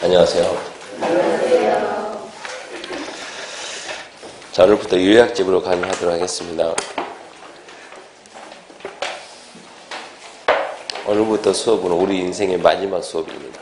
안녕하세요. 자, 오늘부터 요약집으로 강의하도록 하겠습니다. 오늘부터 수업은 우리 인생의 마지막 수업입니다.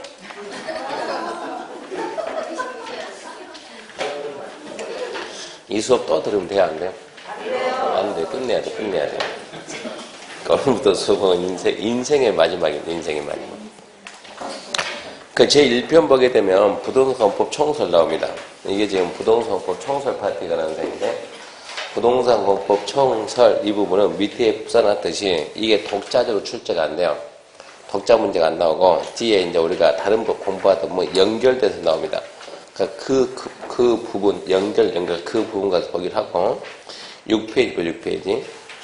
이 수업 또 들으면 돼요, 안 돼요? 안 돼. 끝내야 돼. 그러니까 오늘부터 수업은 인생의 마지막입니다. 인생의 마지막. 그 제1편 보게 되면 부동산법 총설 나옵니다. 이게 지금 부동산법 총설 파트가 나는데, 부동산법 총설 이 부분은 밑에 써놨듯이 이게 독자적으로 출제가 안 돼요. 독자 문제가 안 나오고 뒤에 이제 우리가 다른 법 공부하다 보면 연결돼서 나옵니다. 그러니까 그 부분 연결 그 부분 가서 보기를 하고 6페이지.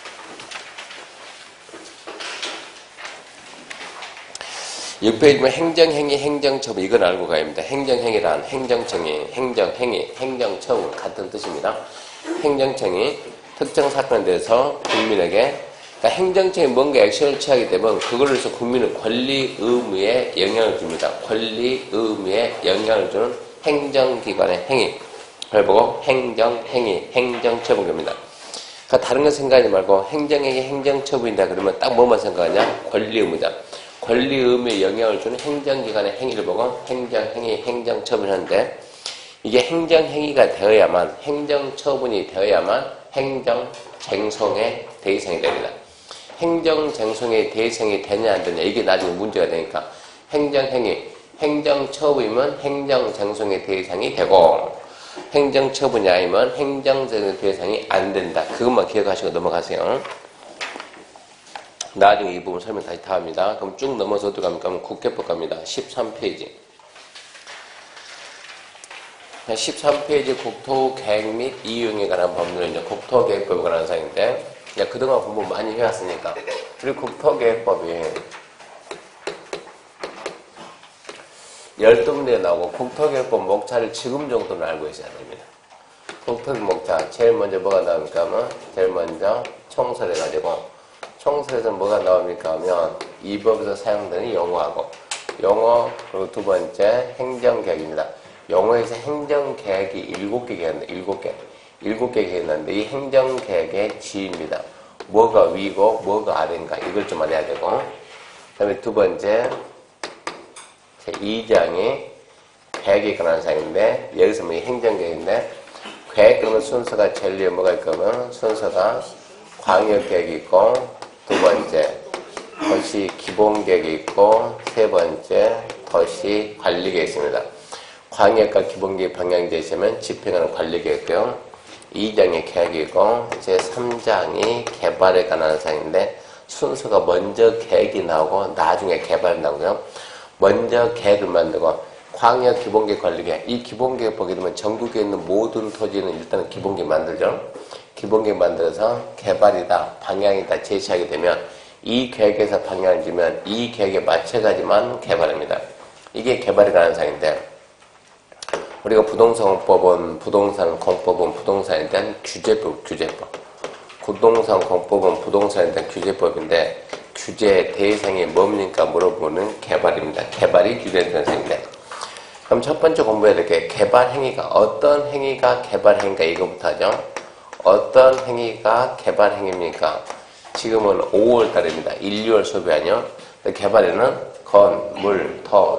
6페이지면 행정행위, 행정처분 이건 알고 가야 합니다. 행정행위란 행정청이, 행정행위, 행정처분 같은 뜻입니다. 행정청이 특정 사건에 대해서 국민에게 그러니까 행정청이 뭔가 액션을 취하게 되면 그걸로 해서 국민은 권리, 의무에 영향을 줍니다. 권리, 의무에 영향을 주는 행정기관의 행위 그걸 보고 행정행위, 행정처분입니다. 그러니까 다른 거 생각하지 말고 행정행위, 행정처분이다 그러면 딱 뭐만 생각하냐? 권리, 의무다. 권리, 의무에 영향을 주는 행정기관의 행위를 보고 행정행위, 행정처분하는데 이게 행정행위가 되어야만 행정처분이 되어야만 행정쟁송의 대상이 됩니다. 행정쟁송의 대상이 되냐 안 되냐 이게 나중에 문제가 되니까 행정행위, 행정처분이면 행정쟁송의 대상이 되고 행정처분이 아니면 행정쟁송의 대상이 안 된다. 그것만 기억하시고 넘어가세요. 나중에 이 부분 설명 다시 다 합니다. 그럼 쭉 넘어서 들어가면 국회법 갑니다. 13페이지. 13페이지 국토계획 및 이용에 관한 법률은 이제 국토계획법에 관한 사항인데, 그동안 공부 많이 해왔으니까. 그리고 국토계획법이 12문제 나오고, 국토계획법 목차를 지금 정도는 알고 있어야 됩니다. 국토계획 목차, 제일 먼저 뭐가 나옵니까 하면, 제일 먼저 총설해가지고, 총설에서 뭐가 나옵니까 하면, 이 법에서 사용되는 용어하고, 용어, 그리고 두 번째, 행정계획입니다. 용어에서 행정계획이 7개 계획인데, 7개 계획인데, 이 행정계획의 지위입니다. 뭐가 위고, 뭐가 아래인가, 이걸 좀 알아야 되고, 그 다음에 두 번째, 제2장이 계획에 관한 사항인데, 여기서 뭐 행정계획인데, 계획 그러면 순서가 제일 위에 뭐가 있냐면, 순서가 광역계획이 있고, 두 번째, 도시 기본계획이 있고, 세 번째, 도시 관리계획이 있습니다. 광역과 기본계획 방향 제시하면 집행하는 관리계획이고요. 2장이 계획이고 제3장이 개발에 관한 사항인데 순서가 먼저 계획이 나오고 나중에 개발이 나오고요. 먼저 계획을 만들고 광역 기본계획 관리계획 이 기본계획 보게 되면 전국에 있는 모든 토지는 일단 기본계획 만들죠. 기본계획 만들어서 개발이다 방향이다 제시하게 되면 이 계획에서 방향을 주면 이 계획에 맞춰가지만 개발합니다. 이게 개발에 관한 사항인데 우리가 부동산공법은 부동산에 대한 규제법. 부동산공법은 부동산에 대한 규제법인데 규제 대상이 뭡니까 물어보는 개발입니다. 개발이 규제된 사항인데 그럼 첫 번째 공부해야 될 게 개발 행위가 어떤 행위가 개발 행위인가 이거부터 하죠. 어떤 행위가 개발 행위입니까? 지금은 5월 달입니다. 1, 2월 수업이 아니요. 개발에는 건물,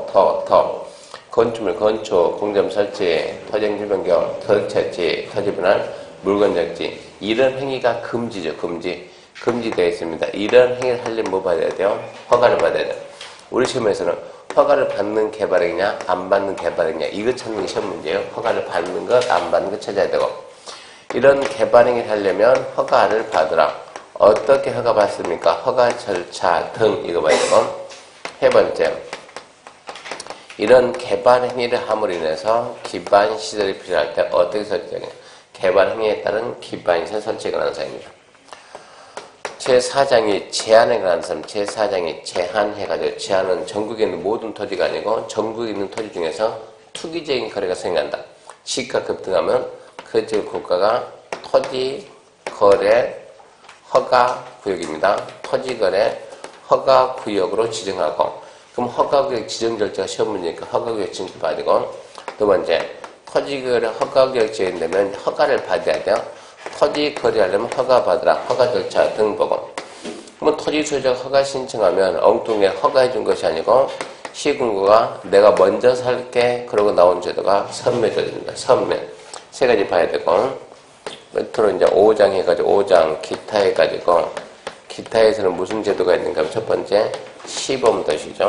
건축물, 건축, 공점 설치, 토지행정 변경, 토지 채취, 토지 분할, 물건 적지 이런 행위가 금지죠. 금지되어 있습니다. 이런 행위를 하려면 뭐 받아야 돼요? 허가를 받아야 돼요. 우리 시험에서는 허가를 받는 개발행위냐 안 받는 개발행위냐 이거 찾는 게 시험 문제예요. 허가를 받는 것 안 받는 것 찾아야 되고 이런 개발행위를 하려면 허가를 받으라. 어떻게 허가 받습니까? 허가 절차 등 이거 봐야 되고 세 번째 이런 개발 행위를 함으로 인해서 기반 시설이 필요할 때 어떻게 설치하냐? 개발 행위에 따른 기반 시설 설치에 관한 사항입니다. 제4장이 제한에 관한 사항, 제4장이 제한해가지고 제한은 전국에 있는 모든 토지가 아니고 전국에 있는 토지 중에서 투기적인 거래가 생긴다. 시가 급등하면 그 지역 국가가 토지 거래 허가 구역입니다. 토지 거래 허가 구역으로 지정하고 그럼 허가구역 지정결제가 시험 문제니까 허가구역 지정도 봐야 되고, 두 번째, 토지거래 허가구역 지정되면 허가를 받아야 돼요. 토지 거래하려면 허가 받으라. 허가 절차 등 보고. 그러면 토지 소유자가 허가 신청하면 엉뚱하게 허가해 준 것이 아니고 시군구가 내가 먼저 살게 그러고 나온 제도가 선매제도입니다. 선매. 세 가지 봐야 되고, 끝으로 이제 5장 해가지고 5장 기타 해가지고 기타에서는 무슨 제도가 있는가 하면 첫 번째 시범도시죠.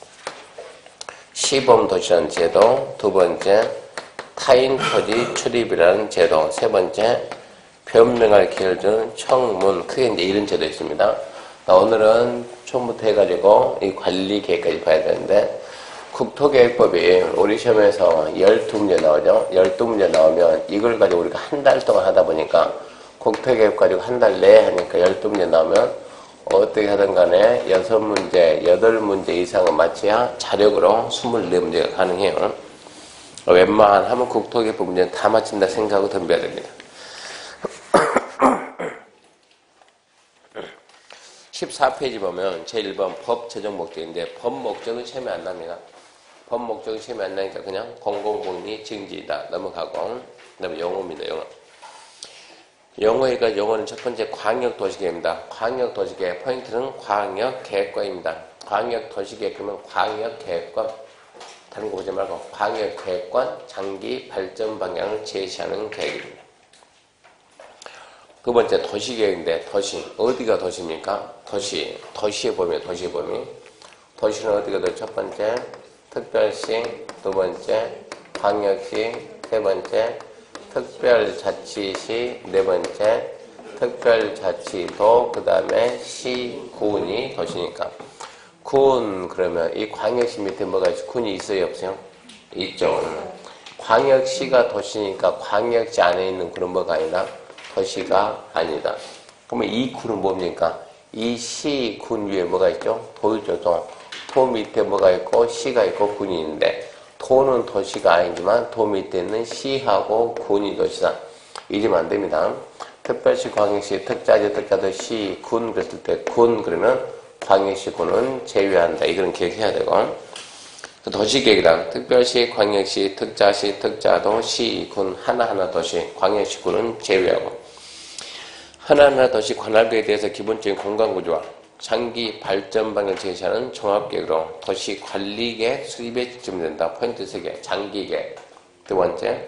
시범도시라는 제도. 두 번째 타인 토지 출입이라는 제도. 세 번째 변명할 기회를 주는 청문. 크게 이제 이런 제도 있습니다. 오늘은 처음부터 해가지고 이 관리 계획까지 봐야 되는데, 국토계획법이 우리 시험에서 12문제 나오죠. 12문제 나오면 이걸 가지고 우리가 한 달 동안 하다 보니까 국토계획 가지고 한 달 내에 하니까 12문제 나오면 어떻게 하든 간에 6문제, 8문제 이상은 맞춰야 자력으로 24문제가 가능해요. 웬만하면 국토계획법 문제는 다 맞춘다 생각하고 덤벼야 됩니다. 14페이지 보면 제1번 법 제정 목적인데, 법 목적은 시험에 안 납니다. 법 목적은 시험에 안 나니까 그냥 공공복리 증지이다 넘어가고, 그 다음에 용어입니다. 용어. 용어니까 용어는 첫 번째 광역도시계획입니다. 광역도시계획 포인트는 광역계획과입니다. 광역도시계획 그러면 광역계획과, 다른 거 보지 말고 광역계획과 장기 발전 방향을 제시하는 계획입니다. 두 번째 도시계획인데, 도시 어디가 도시입니까? 도시의 범위, 도시의 범위. 도시는 어디가 더? 첫 번째 특별시, 두 번째 광역시, 세 번째 특별자치시, 네 번째 특별자치도, 그 다음에 시군이 도시니까. 군 그러면 이 광역시 밑에 뭐가 있어? 군이 있어요 없어요? 있죠. 광역시가 도시니까 광역시 안에 있는 군은 뭐가 아니라 도시가 아니다. 그러면 이 군은 뭡니까? 이 시, 군 위에 뭐가 있죠? 도 있죠. 도 밑에 뭐가 있고 시가 있고 군이 있는데, 도는 도시가 아니지만 도 밑에 있는 시하고 군이 도시다. 잊으면 안 됩니다. 특별시, 광역시, 특자지, 특자도, 시, 군 그랬을 때 군 그러면 광역시, 군은 제외한다. 이거는 기억해야 되고, 도시계획이다. 특별시, 광역시, 특자시, 특자도, 시, 군 하나하나 도시, 광역시, 군은 제외하고, 하나하나 도시 관할구에 대해서 기본적인 공간구조와 장기 발전 방향을 제시하는 종합계획으로 도시관리계획 수립에 집중된다. 포인트 3개. 장기계획. 두 번째,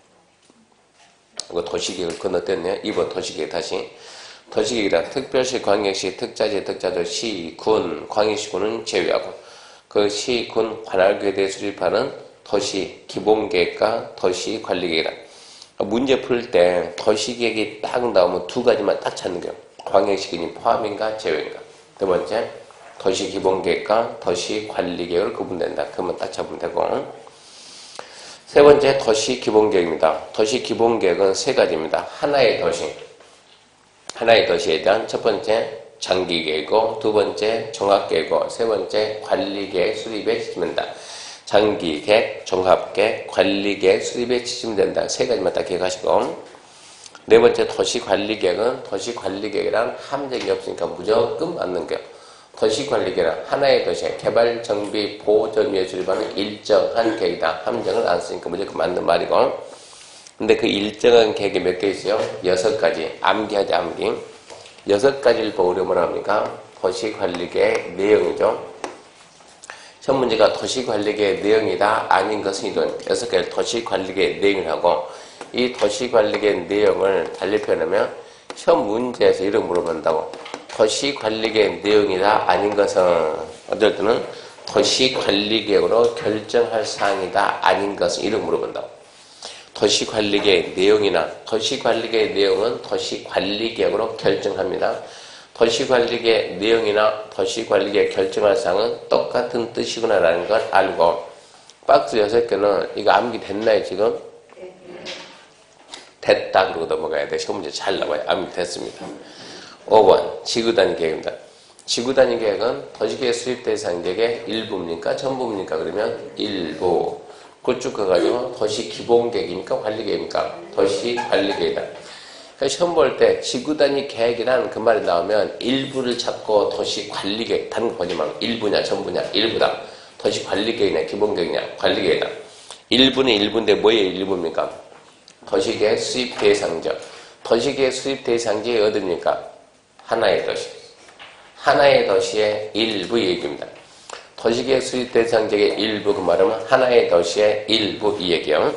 이거 도시계획을 건너뛰었네요. 2번 도시계획 다시. 도시계획이다. 특별시, 광역시, 특자지, 특자도, 시, 군, 광역시, 군은 제외하고, 그 시, 군 관할구에 대해 수립하는 도시 기본계획과 도시관리계획이다. 문제 풀 때 도시계획이 딱 나오면 두 가지만 딱 찾는 거예요. 광역시군이 포함인가 제외인가. 두 번째, 도시기본계획과 도시관리계획을 구분된다. 그러면 딱 잡으면 되고, 세 번째 도시기본계획입니다. 도시기본계획은 세 가지입니다. 하나의 도시에 대한 첫 번째 장기계획이고, 두 번째 종합계획이고, 세 번째 관리계획 수립에 지침된다. 장기계획, 종합계획, 관리계획 수립에 지침된다. 세 가지만 딱 기억하시고, 네 번째 도시관리계획은 도시관리계획이란 함정이 없으니까 무조건 맞는 거예요. 도시관리계획은 하나의 도시의 개발, 정비, 보존 위에 수립하는 일정한 계획이다. 함정을 안 쓰니까 무조건 맞는 말이고, 근데 그 일정한 계획이 몇 개 있어요? 6가지. 암기하지, 암기. 6가지를 보고 우리가 뭐라 합니까? 도시관리계획 내용이죠. 시험 문제가 도시관리계획 내용이다, 아닌 것은 이런 6가지 도시관리계획 내용을 하고, 이 도시관리계획 내용을 달리 표현하면 시험 문제에서 이런 물어본다고. 도시관리계획 내용이다, 아닌 것은 어떨 때는 도시관리계획으로 결정할 사항이다, 아닌 것은 이런 물어본다고. 도시관리계획 내용이나 도시관리계획 내용은 도시관리계획으로 결정합니다. 도시관리계획 내용이나 도시관리계획 결정할 사항은 똑같은 뜻이구나라는 걸 알고, 박스 6개는 이거 암기 됐나요 지금? 됐다 그러고 넘어가야 돼. 시험 문제 잘 나와요. 암기 됐습니다. 5번 지구단위 계획입니다. 지구단위 계획은 도시계획 수립 대상 계획의 일부입니까? 전부입니까? 그러면 일부. 그쭉 가가지고 도시기본계획입니까? 관리계획입니까? 도시관리계획이다. 시험 볼 때 지구단위 계획이란 그 말이 나오면 일부를 잡고 도시 관리계획, 다른 거 보지 말고 일부냐 전부냐 일부다. 도시 관리계획이냐 기본계획이냐 관리계획이다. 일부는 일부인데 뭐의 일부입니까? 도시계획 수입 대상자. 도시계획 수입 대상지가 어디입니까? 하나의 도시. 하나의 도시의 일부 얘기입니다. 도시계획 수입 대상지의 일부 그 말은 하나의 도시의 일부 이 얘기요.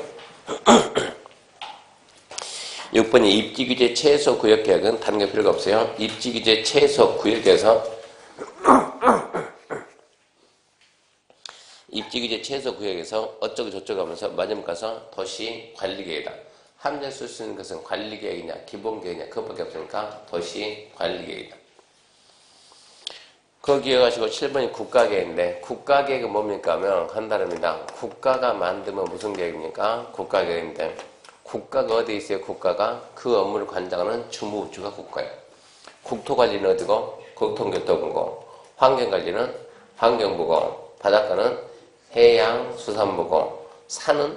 6번이 입지규제 최소 구역계획은 다른 게 필요가 없어요. 입지규제 최소 구역에서 입지규제 최소 구역에서 어쩌고 저쩌고 하면서 마지막 가서 도시 관리계획이다. 함재 쓸 수 있는 것은 관리계획이냐 기본계획이냐 그것밖에 없으니까 도시 관리계획이다. 거기에 가시고 7번이 국가계획인데 국가계획은 뭡니까 하면 한다릅니다. 국가가 만들면 무슨 계획입니까? 국가계획인데 국가가 어디에 있어요? 국가가 그 업무를 관장하는 주무부처가 국가예요. 국토관리는 어디고? 국토교통부고, 환경관리는 환경부고, 바닷가는 해양수산부고, 산은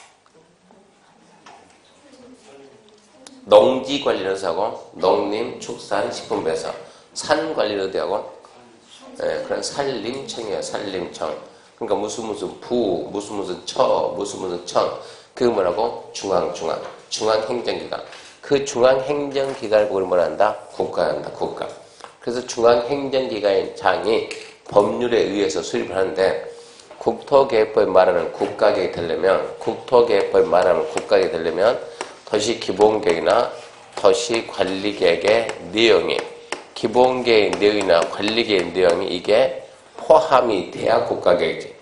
농지관리는 사고 농림축산식품부에서, 산관리는 어디하고? 그런 산림청이에요. 산림청. 그러니까 무슨 부, 무슨 청. 그게 뭐라고? 중앙행정기관. 그 중앙행정기관을 보고 뭐라 한다? 국가를 한다. 국가. 그래서 중앙행정기관장이 법률에 의해서 수립을 하는데 국토계획법에 말하는 국가계획이 되려면 국토계획법에 말하는 국가계획이 되려면 도시기본계획이나 도시관리계획의 내용이 기본계획 내용이나 관리계획 내용이 이게 포함이 돼야 국가계획이지.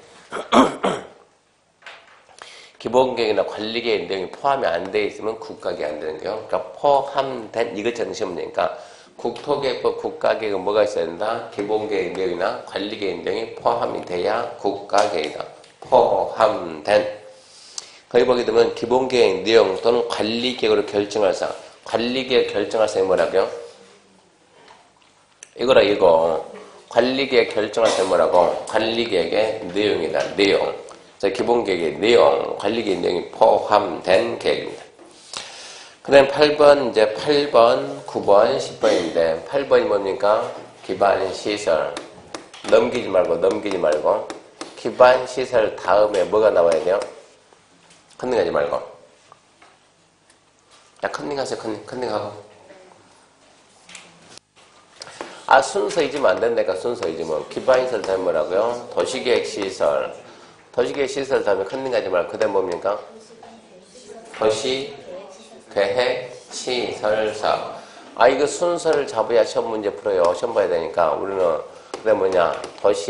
기본계획이나 관리계획 내용이 포함이 안 돼 있으면 국가계획이 안 되는 거예요. 그러니까 포함된 이것처럼 시험 되니까 국토계획법 국가계획은 뭐가 있어야 된다? 기본계획 내용이나 관리계획 내용이 포함이 돼야 국가계획이다. 포함된. 거기 보게 되면 기본계획 내용 또는 관리계획으로 결정할 사항. 관리계획 결정할 사항이 뭐라고요? 이거라 이거. 관리계획 결정할 사항이 뭐라고? 관리계획의 내용이다. 내용. 기본계획의 내용, 관리계획 내용이 포함된 계획입니다. 그 다음에 8번, 이제 8번, 9번, 10번인데, 8번이 뭡니까? 기반시설. 넘기지 말고. 기반시설 다음에 뭐가 나와야 돼요? 컨닝하지 말고. 야, 컨닝하세요, 컨닝하고. 순서 잊으면 안 된다니까, 순서 잊으면. 기반시설 다음에 뭐라고요? 도시계획시설. 도시계획시설 다음에 컨닝하지 말고. 그 다음에 뭡니까? 도시계획시설사. 이거 순서를 잡아야 시험 문제 풀어요. 시험 봐야 되니까. 우리는, 그 다음에 뭐냐?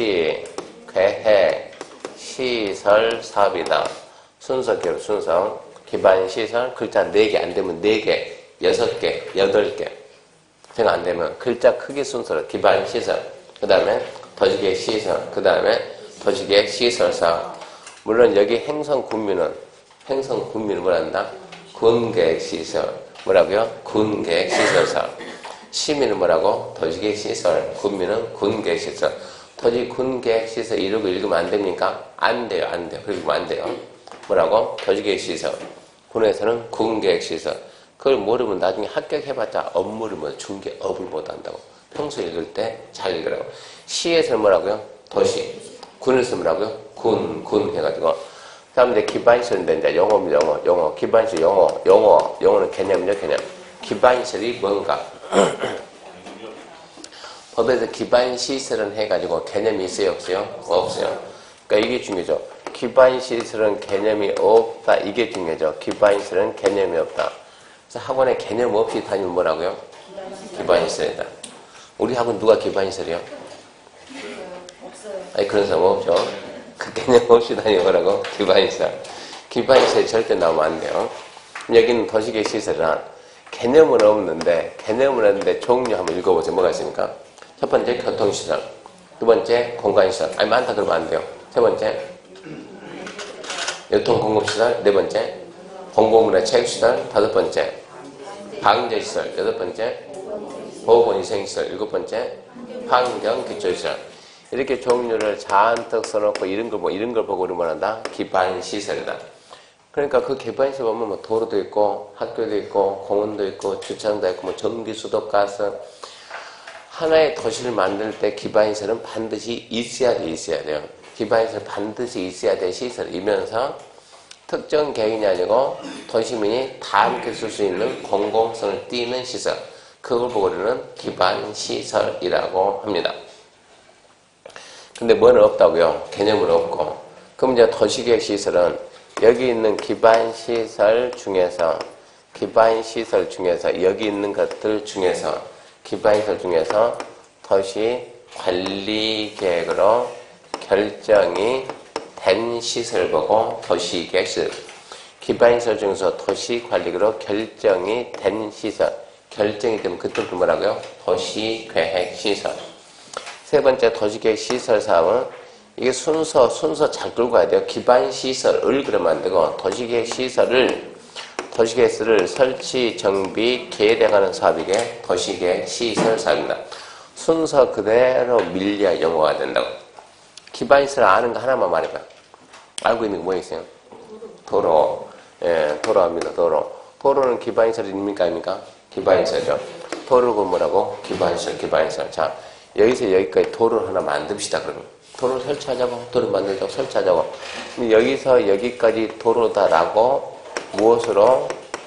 도시계획시설사업이다. 순서 기록, 순서. 기반시설, 글자 4개, 안 되면 4개, 6개, 8개. 생각 안 되면 글자 크기 순서로 기반시설. 그 다음에 도시계획시설. 그 다음에 도시계획시설사. 물론 여기 행성군민은 뭐라 한다? 군계획시설. 뭐라고요? 군계획시설사. 시민은 뭐라고? 도시계획시설. 군민은 군계획시설. 도시 군계획시설 이러고 읽으면 안 됩니까? 안 돼요. 그러면 안 돼요. 뭐라고? 도시계획시설. 군에서는 군계획시설. 그걸 모르면 나중에 합격해봤자 업무를 중개업을 못한다고. 평소에 읽을 때 잘 읽으라고. 시에서는 뭐라고요? 도시. 군에서 뭐라고요? 군 해가지고. 다음 이제 기반시설인데 이제 영어. 기반시설 영어는 개념이죠, 개념. 기반시설이 뭔가. 법에서 기반시설은 해가지고 개념이 있어요, 없어요? 없어요. 그러니까 이게 중요하죠. 기반시설은 개념이 없다. 이게 중요하죠. 기반시설은 개념이 없다. 그래서 학원에 개념 없이 다니면 뭐라고요? 기반시설이다. 우리 학원 누가 기반시설이요? 그런 사람 없죠. 그 개념 없이 다니는 거라고? 기반시설. 기반시설이 절대 나오면 안 돼요. 여기는 도시계획시설은 개념은 없는데 종류 한번 읽어보세요. 뭐가 있습니까? 첫 번째 교통시설. 두 번째 공간시설. 많다 그러면 안 돼요. 세 번째 교통공급시설. 네 번째 공공문화체육시설. 다섯 번째 방제시설. 여섯 번째 보건위생시설. 일곱 번째 환경기초시설. 이렇게 종류를 잔뜩 써놓고 이런 걸 보고 우리 뭐란다? 기반시설이다. 그러니까 그 기반시설 보면 뭐 도로도 있고, 학교도 있고, 공원도 있고, 주차장도 있고, 뭐 전기, 수도, 가스. 하나의 도시를 만들 때 기반시설은 반드시 있어야 돼요. 기반시설 반드시 있어야 될 시설이면서 특정 개인이 아니고 도시민이 다 함께 쓸 수 있는 공공성을 띠는 시설. 그걸 보고 우리는 기반시설이라고 합니다. 근데 뭐는 없다고요? 개념은 없고. 그럼 이제 도시계획 시설은 여기 있는 기반시설 중에서 여기 있는 것들 중에서 기반시설 중에서 도시 관리계획으로 결정이 된 시설 보고 도시계획 시설. 기반시설 중에서 도시관리계획으로 결정이 된 시설. 결정이 되면 그때부터 뭐라고요? 도시계획 시설. 세 번째 도시계획 시설 사업은 이게 순서 잘 끌고 가야 돼요. 기반시설을 그러면 안 되고 도시계획 시설을 설치, 정비, 계획하는 사업이게 도시계획 시설 사업입니다. 순서 그대로 밀려야 영어가 된다고. 기반시설 아는 거 하나만 말해봐. 알고 있는 거 뭐 있어요? 도로. 예, 도로입니다. 도로는 기반시설입니까? 아닙니까? 기반시설이죠. 도로가 뭐라고? 기반시설. 자, 여기서 여기까지 도로를 하나 만듭시다, 그러면. 도로를 설치하자고, 도로 만들자고, 설치하자고. 여기서 여기까지 도로다라고 무엇으로?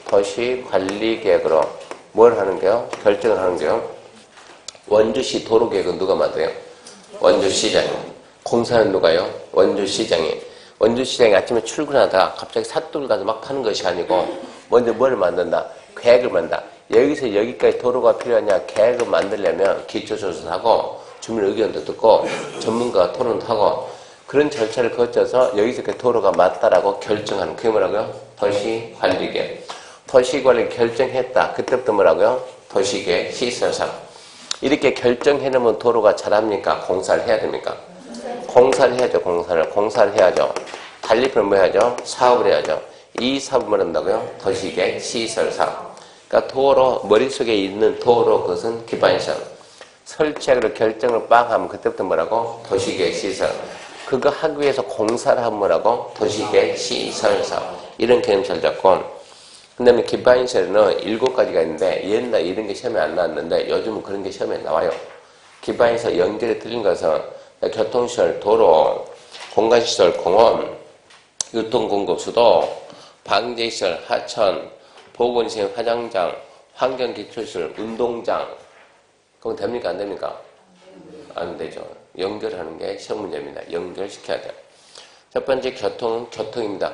도시관리계획으로 뭘 하는 게요? 결정을 하는 게요? 원주시 도로계획은 누가 만들어요? 원주시장이. 공사는 누가요? 원주시장이. 원주시장이 아침에 출근하다가 갑자기 삿돌을 가서 막 파는 것이 아니고 먼저 뭘 만든다? 계획을 만든다. 여기서 여기까지 도로가 필요하냐? 계획을 만들려면 기초조사하고 주민 의견도 듣고 전문가가 토론도 하고 그런 절차를 거쳐서 여기서 그 도로가 맞다라고 결정하는 그게 뭐라고요? 도시관리계획. 도시관리 결정했다. 그때부터 뭐라고요? 도시계획 시설상. 이렇게 결정해놓으면 도로가 잘합니까? 공사를 해야 됩니까? 공사를 해야죠. 공사를 해야죠. 달리표는 뭐 해야죠? 사업을 해야죠. 이 사업을 뭐 한다고요? 도시계획 시설 사업. 그러니까 도로, 머릿속에 있는 도로, 그것은 기반시설. 설치하기로 결정을 빵 하면 그때부터 뭐라고? 도시계획 시설. 그거 하기 위해서 공사를 하면 뭐라고? 도시계획 시설 사업. 이런 개념 잘 잡고. 그 다음에 기반시설은 7가지가 있는데 옛날 이런 게 시험에 안 나왔는데 요즘은 그런 게 시험에 나와요. 기반시설 연결이 틀린 것은 교통시설, 도로, 공간시설, 공원, 유통공급, 수도, 방제시설, 하천, 보건시설, 화장장, 환경기초시설, 운동장. 그럼 됩니까? 안 됩니까? 안 되죠. 연결하는 게 시험 문제입니다. 연결시켜야 돼요. 첫 번째 교통입니다.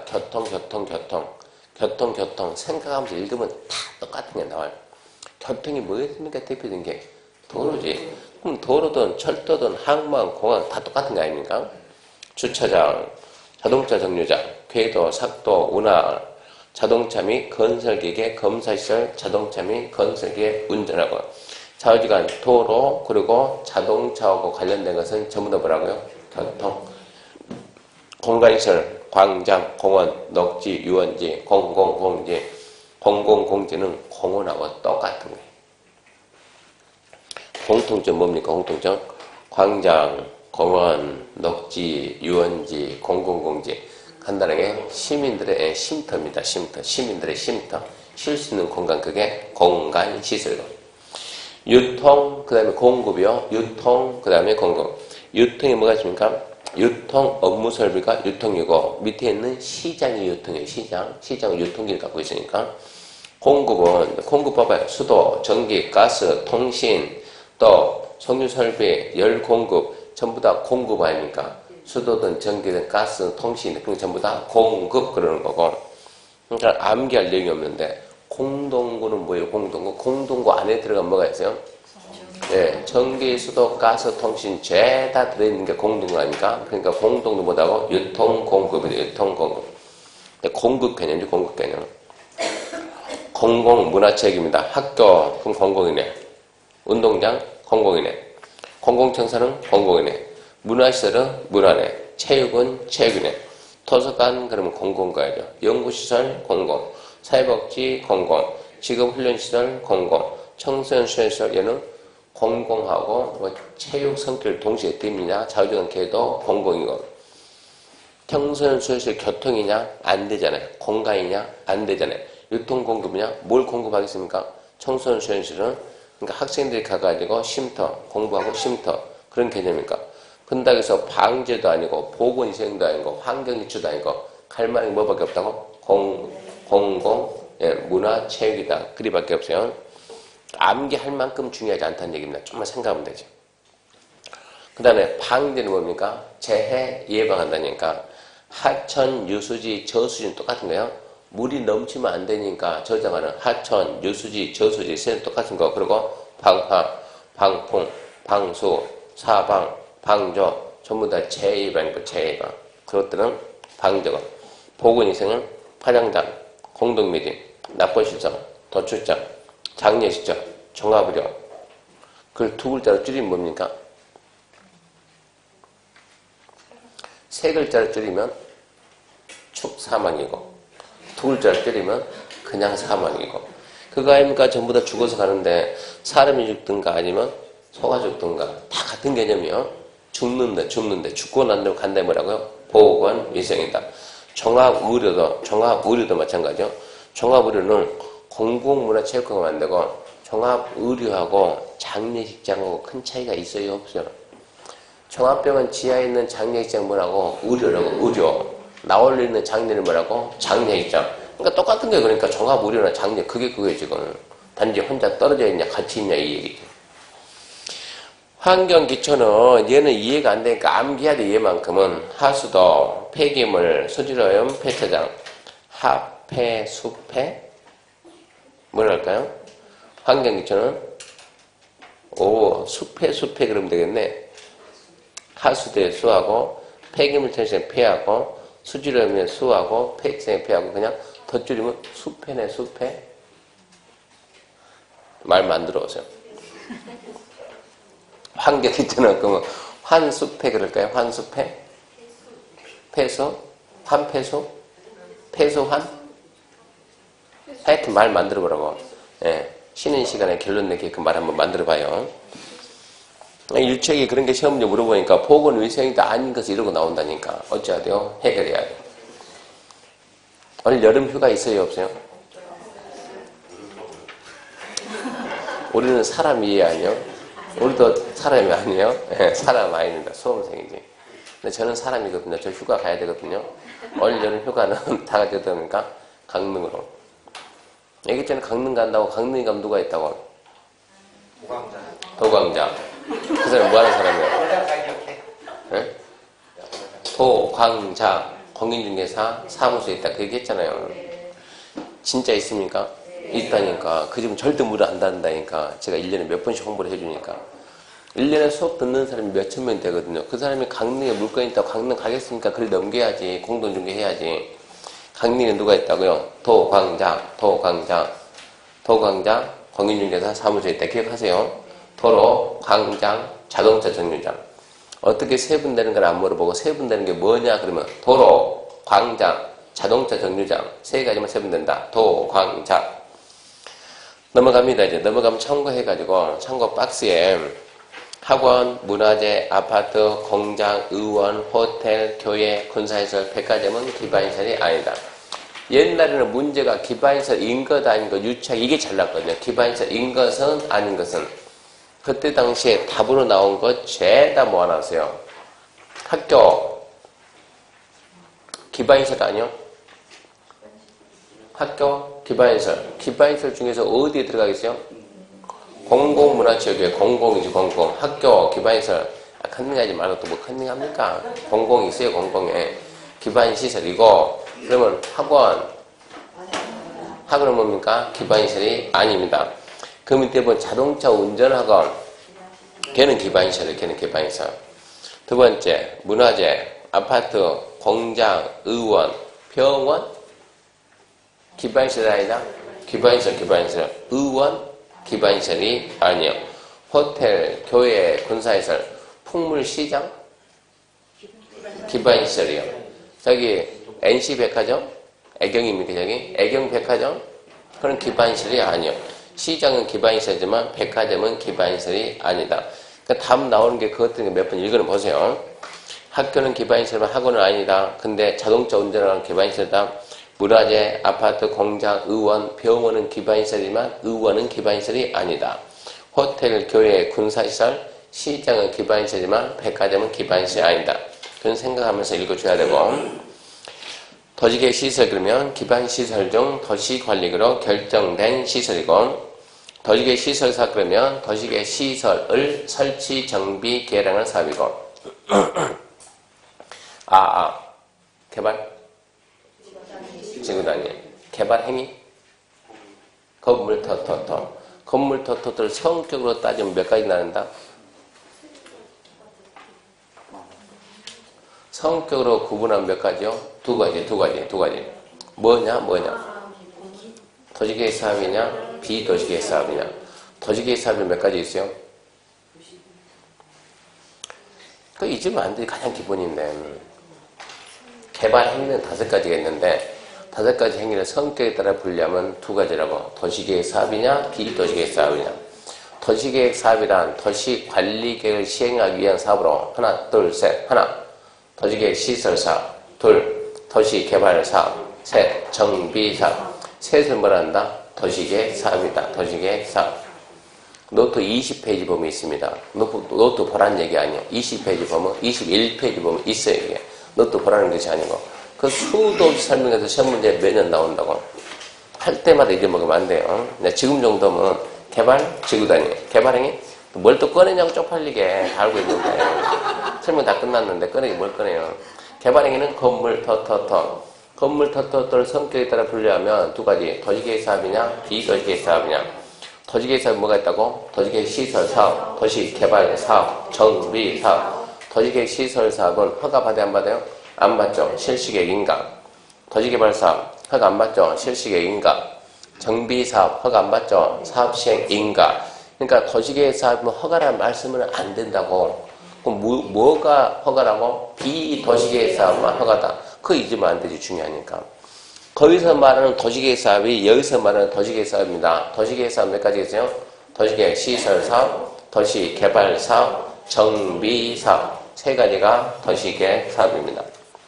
교통. 생각하면서 읽으면 다 똑같은 게 나와요. 교통이 뭐였습니까? 대표적인 게 도로지. 그럼 도로든 철도든 항만, 공항 다 똑같은 거 아닙니까? 주차장, 자동차 정류장, 궤도, sak도, 운하, 자동차 및 건설기계, 검사시설, 자동차 및 건설기계 운전하고 좌우지간, 도로, 그리고 자동차하고 관련된 것은 전부 다 뭐라고요? 교통. 공간시설, 광장, 공원, 녹지, 유원지, 공공공지. 공공공지는 공원하고 똑같은 거예요. 공통점 뭡니까? 공통점? 광장, 공원, 녹지, 유원지, 공공공지. 간단하게 시민들의 쉼터입니다. 시민들의 쉼터. 쉴 수 있는 공간, 그게 공간시설로. 유통, 그 다음에 공급이요. 유통, 그 다음에 공급. 유통이 뭐가 있습니까? 유통 업무 설비가 유통이고 밑에 있는 시장이 유통이에요. 시장은 유통기를 갖고 있으니까. 공급은 공급 봐봐요. 수도, 전기, 가스, 통신, 또 석유 설비, 열 공급 전부 다 공급 아닙니까? 수도든 전기든 가스든 통신 그런 전부 다 공급 그러는 거고. 그러니까 암기할 내용이 없는데 공동구는 뭐예요? 공동구 안에 들어가면 뭐가 있어요? 예, 전기, 수도, 가스, 통신 죄다 들어있는 게 공동구 아닙니까? 그러니까 공동구 뭐라고? 유통공급이에요. 유통공급. 공급 개념이죠. 공급 개념. 공공문화체육입니다. 학교 그럼 공공이네. 운동장 공공이네. 공공청사는 공공이네. 문화시설은 문화네. 체육은 체육이네. 도서관 그러면 공공 가야죠. 연구시설 공공. 사회복지 공공. 직업훈련시설 공공. 청소년시설 얘는 공공하고 뭐 체육 성격을 동시에 띱니다. 자유주간 계도 공공이고 청소년 수요시 교통이냐? 안 되잖아요. 공간이냐? 안 되잖아요. 유통 공급이냐? 뭘 공급하겠습니까? 청소년 수요시는 그러니까 학생들이 가가지고 쉼터, 공부하고 쉼터 그런 개념이니까. 근다고 해서 방제도 아니고 보건위생도 아니고 환경기초도 아니고 갈 만한 뭐밖에 없다고? 공공, 예, 문화, 체육이다. 그리밖에 없어요. 암기할 만큼 중요하지 않다는 얘기입니다. 좀만 생각하면 되죠. 그 다음에 방제는 뭡니까? 재해 예방한다니까. 하천, 유수지, 저수지는 똑같은 거예요. 물이 넘치면 안 되니까 저장하는 하천, 유수지, 저수지 세는 똑같은 거. 그리고 방화, 방풍, 방수, 사방, 방조 전부 다 재해 예방이고 재해 예방. 그것들은 방제고. 보건위생은 화장장, 공동미팅, 납본실장, 도출장, 장례식장, 종합의료. 그걸 두 글자로 줄이면 뭡니까? 세 글자를 줄이면 축사망이고 두 글자를 줄이면 그냥 사망이고 그거 아닙니까? 전부 다 죽어서 가는데 사람이 죽든가 아니면 소가 죽든가 다 같은 개념이요. 죽는데 죽고 난 다음에 간다 뭐라고요? 보건위생이다. 종합의료도 마찬가지죠. 종합의료는 공공문화체육관을 만들고 종합의료하고 장례식장하고 큰 차이가 있어요? 없어요? 종합병원 지하에 있는 장례식장 뭐라고? 의료라고, 의료. 나홀로 있는 장례는 뭐라고? 장례식장. 그러니까 똑같은 거예요. 그러니까 종합의료나 장례, 그거예요, 지금. 단지 혼자 떨어져 있냐, 같이 있냐, 이 얘기죠. 환경기초는 얘는 이해가 안 되니까 암기해야 돼, 얘만큼은. 하수도, 폐기물, 수질오염, 폐처장. 하폐, 수폐? 뭐랄까요? 환경기초는 수폐 그러면 되겠네. 하수도에 수하고 폐기물 천식에 폐하고 수질오염에 수하고 폐기성에 폐하고 그냥 더 줄이면 수폐네 수폐. 말 만들어 오세요. 환경기초는 그러면 환수폐 그럴까요? 환수폐? 폐수? 환폐수? 폐수환? 하여튼 말 만들어 보라고. 예. 쉬는 시간에 결론 내게끔 말 한번 만들어 봐요. 일책이 그런 게 시험 문제 물어보니까 보건위생이다 아닌 것을 이러고 나온다니까. 어찌해야 돼요? 해결해야 돼요. 오늘 여름 휴가 있어요? 없어요? 우리는 사람이에요? 아니요? 우리도 사람이 아니에요? 네, 사람 아닙니다. 수험생이지. 근데 저는 사람이거든요. 저 휴가 가야 되거든요. 올 여름 휴가는 다 같이 어떻게 합니까? 강릉으로. 얘기했잖아요. 강릉 간다고. 강릉에 가면 누가 있다고? 도광자. 그 사람이 뭐 하는 사람이에요? 네? 도광자. 공인중개사 사무소에 있다. 그 얘기 했잖아요. 진짜 있습니까? 있다니까. 그 집은 절대 물을 안 닫는다니까. 제가 1년에 몇 번씩 홍보를 해주니까. 1년에 수업 듣는 사람이 몇천 명 되거든요. 그 사람이 강릉에 물건 있다고 강릉 가겠습니까? 그걸 넘겨야지. 공동중개 해야지. 강릉에 누가 있다고요? 도광자. 공인중개사 사무소에 있다. 기억하세요? 도로, 광장, 자동차 정류장. 어떻게 세분되는 건 안 물어보고 세분되는 게 뭐냐 그러면 도로, 광장, 자동차 정류장 세 가지만 세분된다. 도, 광장. 넘어갑니다. 이제 넘어가면 참고해가지고 참고 박스에 학원, 문화재, 아파트, 공장, 의원, 호텔, 교회, 군사시설, 백화점은 기반시설이 아니다. 옛날에는 문제가 기반시설인 것 아닌 것 유치하게 이게 잘 났거든요. 기반시설인 것은 아닌 것은. 그때 당시에 답으로 나온 것 죄다 모아놨어요. 학교 기반시설 아니요? 학교 기반시설. 기반시설 중에서 어디에 들어가겠어요? 공공문화체육회 공공이지 공공. 학교 기반시설. 컨닝하지 말고 또 뭐 컨닝합니까? 공공이 있어요. 공공에. 기반시설이고 그러면 학원은 뭡니까? 기반시설이 아닙니다. 그 밑에 본 자동차 운전학원 걔는 기반시설이에요. 걔는 기반시설. 두 번째 문화재, 아파트, 공장, 의원, 병원 기반시설 아니다? 기반시설. 의원 기반시설이 아니에요. 호텔, 교회, 군사시설, 풍물시장 기반시설이요. 저기 NC백화점 애경입니까? 저기 애경백화점 그런 기반시설이 아니에요. 시장은 기반시설이지만 백화점은 기반시설이 아니다. 그러니까 답 나오는 게 그것들 몇 번 읽어보세요. 학교는 기반시설이면 학원은 아니다. 근데 자동차 운전하는 기반시설이다. 문화재, 아파트, 공장, 의원, 병원은 기반시설이지만 의원은 기반시설이 아니다. 호텔, 교회, 군사시설, 시장은 기반시설이지만 백화점은 기반시설이 아니다. 그런 생각하면서 읽어줘야 되고, 도시계획 시설 그러면 기반시설 중 도시관리구로 결정된 시설이고, 도시계획 시설사 그러면 도시계획 시설을 설치, 정비, 개량하는 사업이고, 개발, 지구단위, 개발 행위, 건물 건물 터터를 성격으로 따지면 몇 가지 나눈다? 성격으로 구분하면 몇 가지요? 두 가지. 뭐냐? 도시계획 사업이냐? 비도시계획 사업이냐? 도시계획 사업이 몇 가지 있어요? 그 잊으면 안 돼. 가장 기본인데. 개발 행위는 5가지가 있는데 5가지 행위를 성격에 따라 분류하면 2가지라고. 도시계획 사업이냐? 비도시계획 사업이냐? 도시계획 사업이란 도시관리계획을 시행하기 위한 사업으로 하나, 둘, 셋. 하나, 도시계획 시설 사업. 둘, 도시개발 사업. 셋, 정비 사업. 셋을 뭐라 한다? 도시계획 사업이다. 도시계획 사업. 노트 20페이지 보면 있습니다. 노트 보라는 얘기 아니에요. 20페이지 보면, 21페이지 보면 있어요, 이게. 노트 보라는 것이 아니고. 그 수도 없이 설명해서 시험 문제 매년 나온다고. 할 때마다 잊어먹으면 안 돼요. 지금 정도면 개발, 지구단위. 개발행위? 뭘 또 꺼내냐고 쪽팔리게 다 알고 있는데. 설명 다 끝났는데 꺼내기 뭘 꺼내요. 개발행위는 건물, 건물, 터터를 성격에 따라 분류하면 2가지. 도시계획 사업이냐, 비도시계획 사업이냐. 도시계획 사업이 뭐가 있다고? 도시계획 시설 사업, 도시개발 사업, 정비 사업. 도시계획 시설 사업은 허가 받아야 안 받아요? 안 받죠. 실시계획 인가. 도시개발 사업 허가 안 받죠. 실시계획 인가. 정비 사업 허가 안 받죠. 사업시행 인가. 그러니까 도시계획 사업은 허가라는 말씀은 안 된다고. 그럼 뭐가 허가라고? 비도시계획 사업만 허가다. 그거 잊으면 안 되지. 중요하니까. 거기서 말하는 도시계획 사업이 여기서 말하는 도시계획 사업입니다. 도시계획 사업 몇 가지 있어요? 도시계획 시설 사업, 도시개발 사업, 정비 사업. 3가지가 도시계획 사업입니다.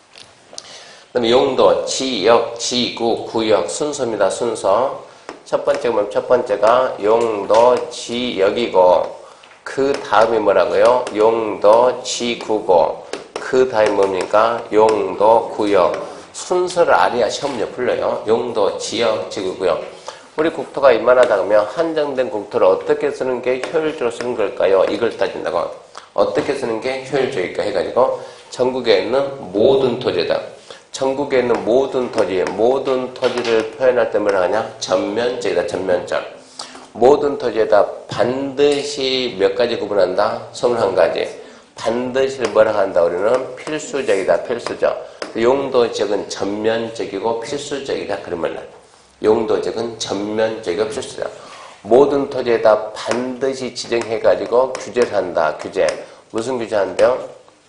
그 다음에 용도, 지역, 지구, 구역 순서입니다. 순서. 첫 번째가 용도, 지역이고 그 다음이 뭐라고요? 용도, 지구고 그 다음이 뭡니까? 용도, 구역. 순서를 알아야 시험 문제 풀려요. 용도, 지역, 지구, 구역. 우리 국토가 이만하다 그러면 한정된 국토를 어떻게 쓰는 게 효율적으로 쓰는 걸까요? 이걸 따진다고. 어떻게 쓰는 게 효율적일까 해가지고 전국에 있는 모든 토지다. 전국에 있는 모든 토지를 표현할 때 뭐라 하냐? 전면적이다. 전면적. 모든 토지에다 반드시 몇 가지 구분한다? 21가지. 반드시를 뭐라 한다? 우리는 필수적이다. 필수적. 용도적은 전면적이고 필수적이다. 그러면 용도적은 전면적이고 필수적. 모든 토지에다 반드시 지정해가지고 규제를 한다. 규제. 무슨 규제 한대요?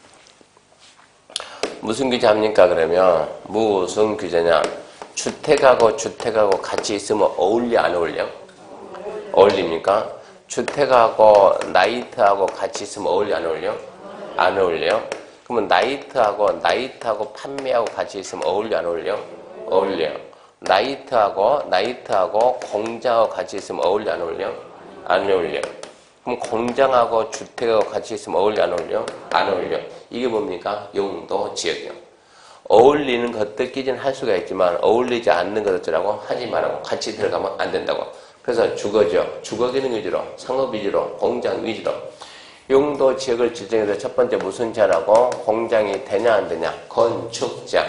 무슨 규제 합니까? 그러면 무슨 규제냐? 주택하고 같이 있으면 어울려 안 어울려? 어울립니까? 주택하고 나이트하고 같이 있으면 어울려 안 어울려? 안 어울려요? 그러면 나이트하고 판매하고 같이 있으면 어울려 안 어울려? 어울려요. 나이트하고 공장하고 같이 있으면 어울려 안 어울려? 안 어울려. 그럼 공장하고 주택하고 같이 있으면 어울려 안 어울려? 안 어울려. 이게 뭡니까? 용도, 지역이요. 어울리는 것들끼리는 할 수가 있지만 어울리지 않는 것들하고 하지 말라고. 같이 들어가면 안 된다고. 그래서 주거 기능 위주로, 상업 위주로, 공장 위주로. 용도 지역을 지정해서 첫 번째 무슨 자라고? 공장이 되냐 안 되냐? 건축장.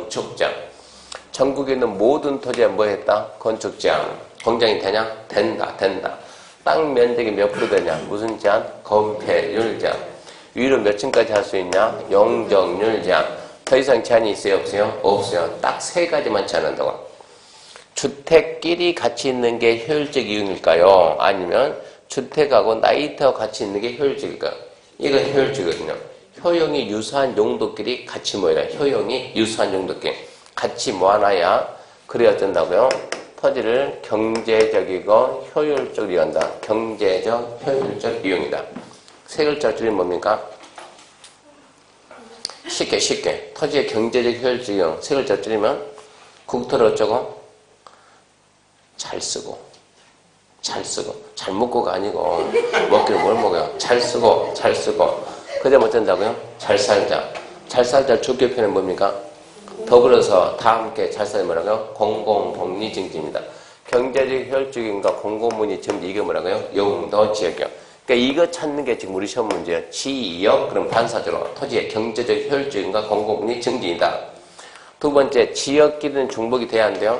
전국에 있는 모든 토지에 뭐 했다? 건축장. 공장이 되냐? 된다. 땅 면적이 몇 프로 되냐? 무슨 제한? 건폐율 제한. 위로 몇 층까지 할 수 있냐? 용적률 제한. 더 이상 제한이 있어요? 없어요? 없어요. 딱 3가지만 제한한다고. 주택끼리 같이 있는 게 효율적 이용일까요? 아니면 주택하고 나이트하고 같이 있는 게 효율적일까요? 이건 효율적이거든요. 효용이 유사한 용도끼리 같이 모여라. 효용이 유사한 용도끼리 같이 모아놔야 그래야 된다고요. 토지를 경제적이고 효율적으로 이용한다. 경제적, 효율적 이용이다. 3글자 줄임 뭡니까? 쉽게. 토지의 경제적 효율적용, 색을 젖들이면 국토를 어쩌고? 잘 쓰고. 잘 먹고가 아니고, 먹기를 뭘 먹어요? 잘 쓰고. 그 다음에 어쩐다고요? 잘 살자. 잘 살자 주격표는 뭡니까? 더불어서 다 함께 잘 살자 뭐라고요? 공공복리증진입니다. 경제적 효율적인과 공공복리증진 이게 뭐라고요? 용도 지역이요. 그러니까 이거 찾는 게 지금 우리 시험 문제예요. 지역, 그럼 반사적으로 토지의 경제적 효율적인과 공공복리증진이다. 두 번째, 지역끼리는 중복이 돼야 한대요.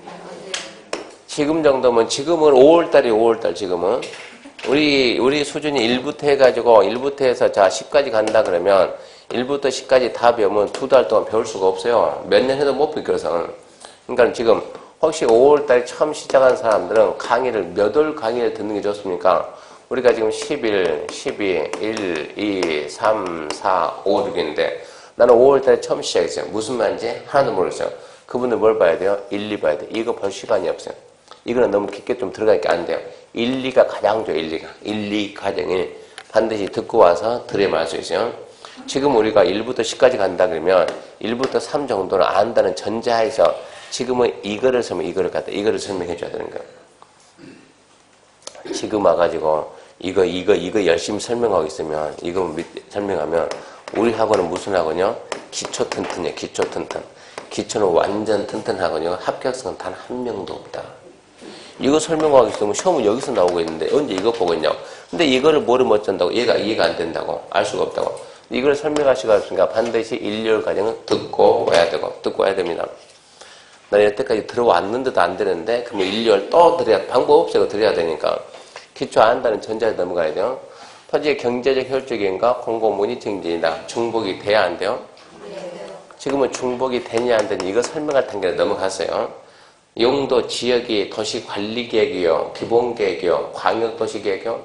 지금 정도면, 지금은 5월달 지금은. 우리 수준이 1부터 해가지고, 1부터 해서 자, 10까지 간다 그러면, 1부터 10까지 다 배우면 2달 동안 배울 수가 없어요. 몇 년 해도 못 배워서. 그러니까 지금, 혹시 5월달 처음 시작한 사람들은 강의를, 몇 월 강의를 듣는 게 좋습니까? 우리가 지금 11, 12, 1, 2, 3, 4, 5, 6인데, 나는 5월달에 처음 시작했어요. 무슨 말인지 하나도 모르겠어요. 그분들 뭘 봐야 돼요? 1, 2 봐야 돼요. 이거 볼 시간이 없어요. 이거는 너무 깊게 좀 들어가니까 안 돼요. 1, 2가 가장 좋아요, 1, 2가. 1, 2 과정을 반드시 듣고 와서 들여말 수 있어요. 지금 우리가 1부터 10까지 간다 그러면 1부터 3 정도는 안다는 전제하에서 지금은 이거를 설명, 이거를 설명해 줘야 되는 거예요. 지금 와가지고 이거 열심히 설명하고 있으면, 이거 설명하면 우리 학원은 무슨 학원이요? 기초 튼튼이에요, 기초 튼튼. 기초는 완전 튼튼하거든요. 합격생은 단 한 명도 없다. 이거 설명하고 있으면 시험은 여기서 나오고 있는데 언제 이거 보고 있냐고. 근데 이거를 모르면 어쩐다고? 얘가 이해가 안 된다고. 알 수가 없다고. 이걸 설명할 수가 없으니까 반드시 1, 2월 과정은 듣고 와야 됩니다. 나 여태까지 들어왔는데도 안 되는데, 그러면 1, 2월 또 들어야, 방법 없어요. 들어야 되니까. 기초 안 한다는 전제에 넘어가야 돼요. 토지의 경제적 효율적인가 공공문이 증진이다. 중복이 돼야 안 돼요? 지금은 중복이 되냐 안 되냐 이거 설명할 단계로 넘어갔어요. 용도 지역이 도시관리계획이요, 기본계획이요, 광역도시계획이요?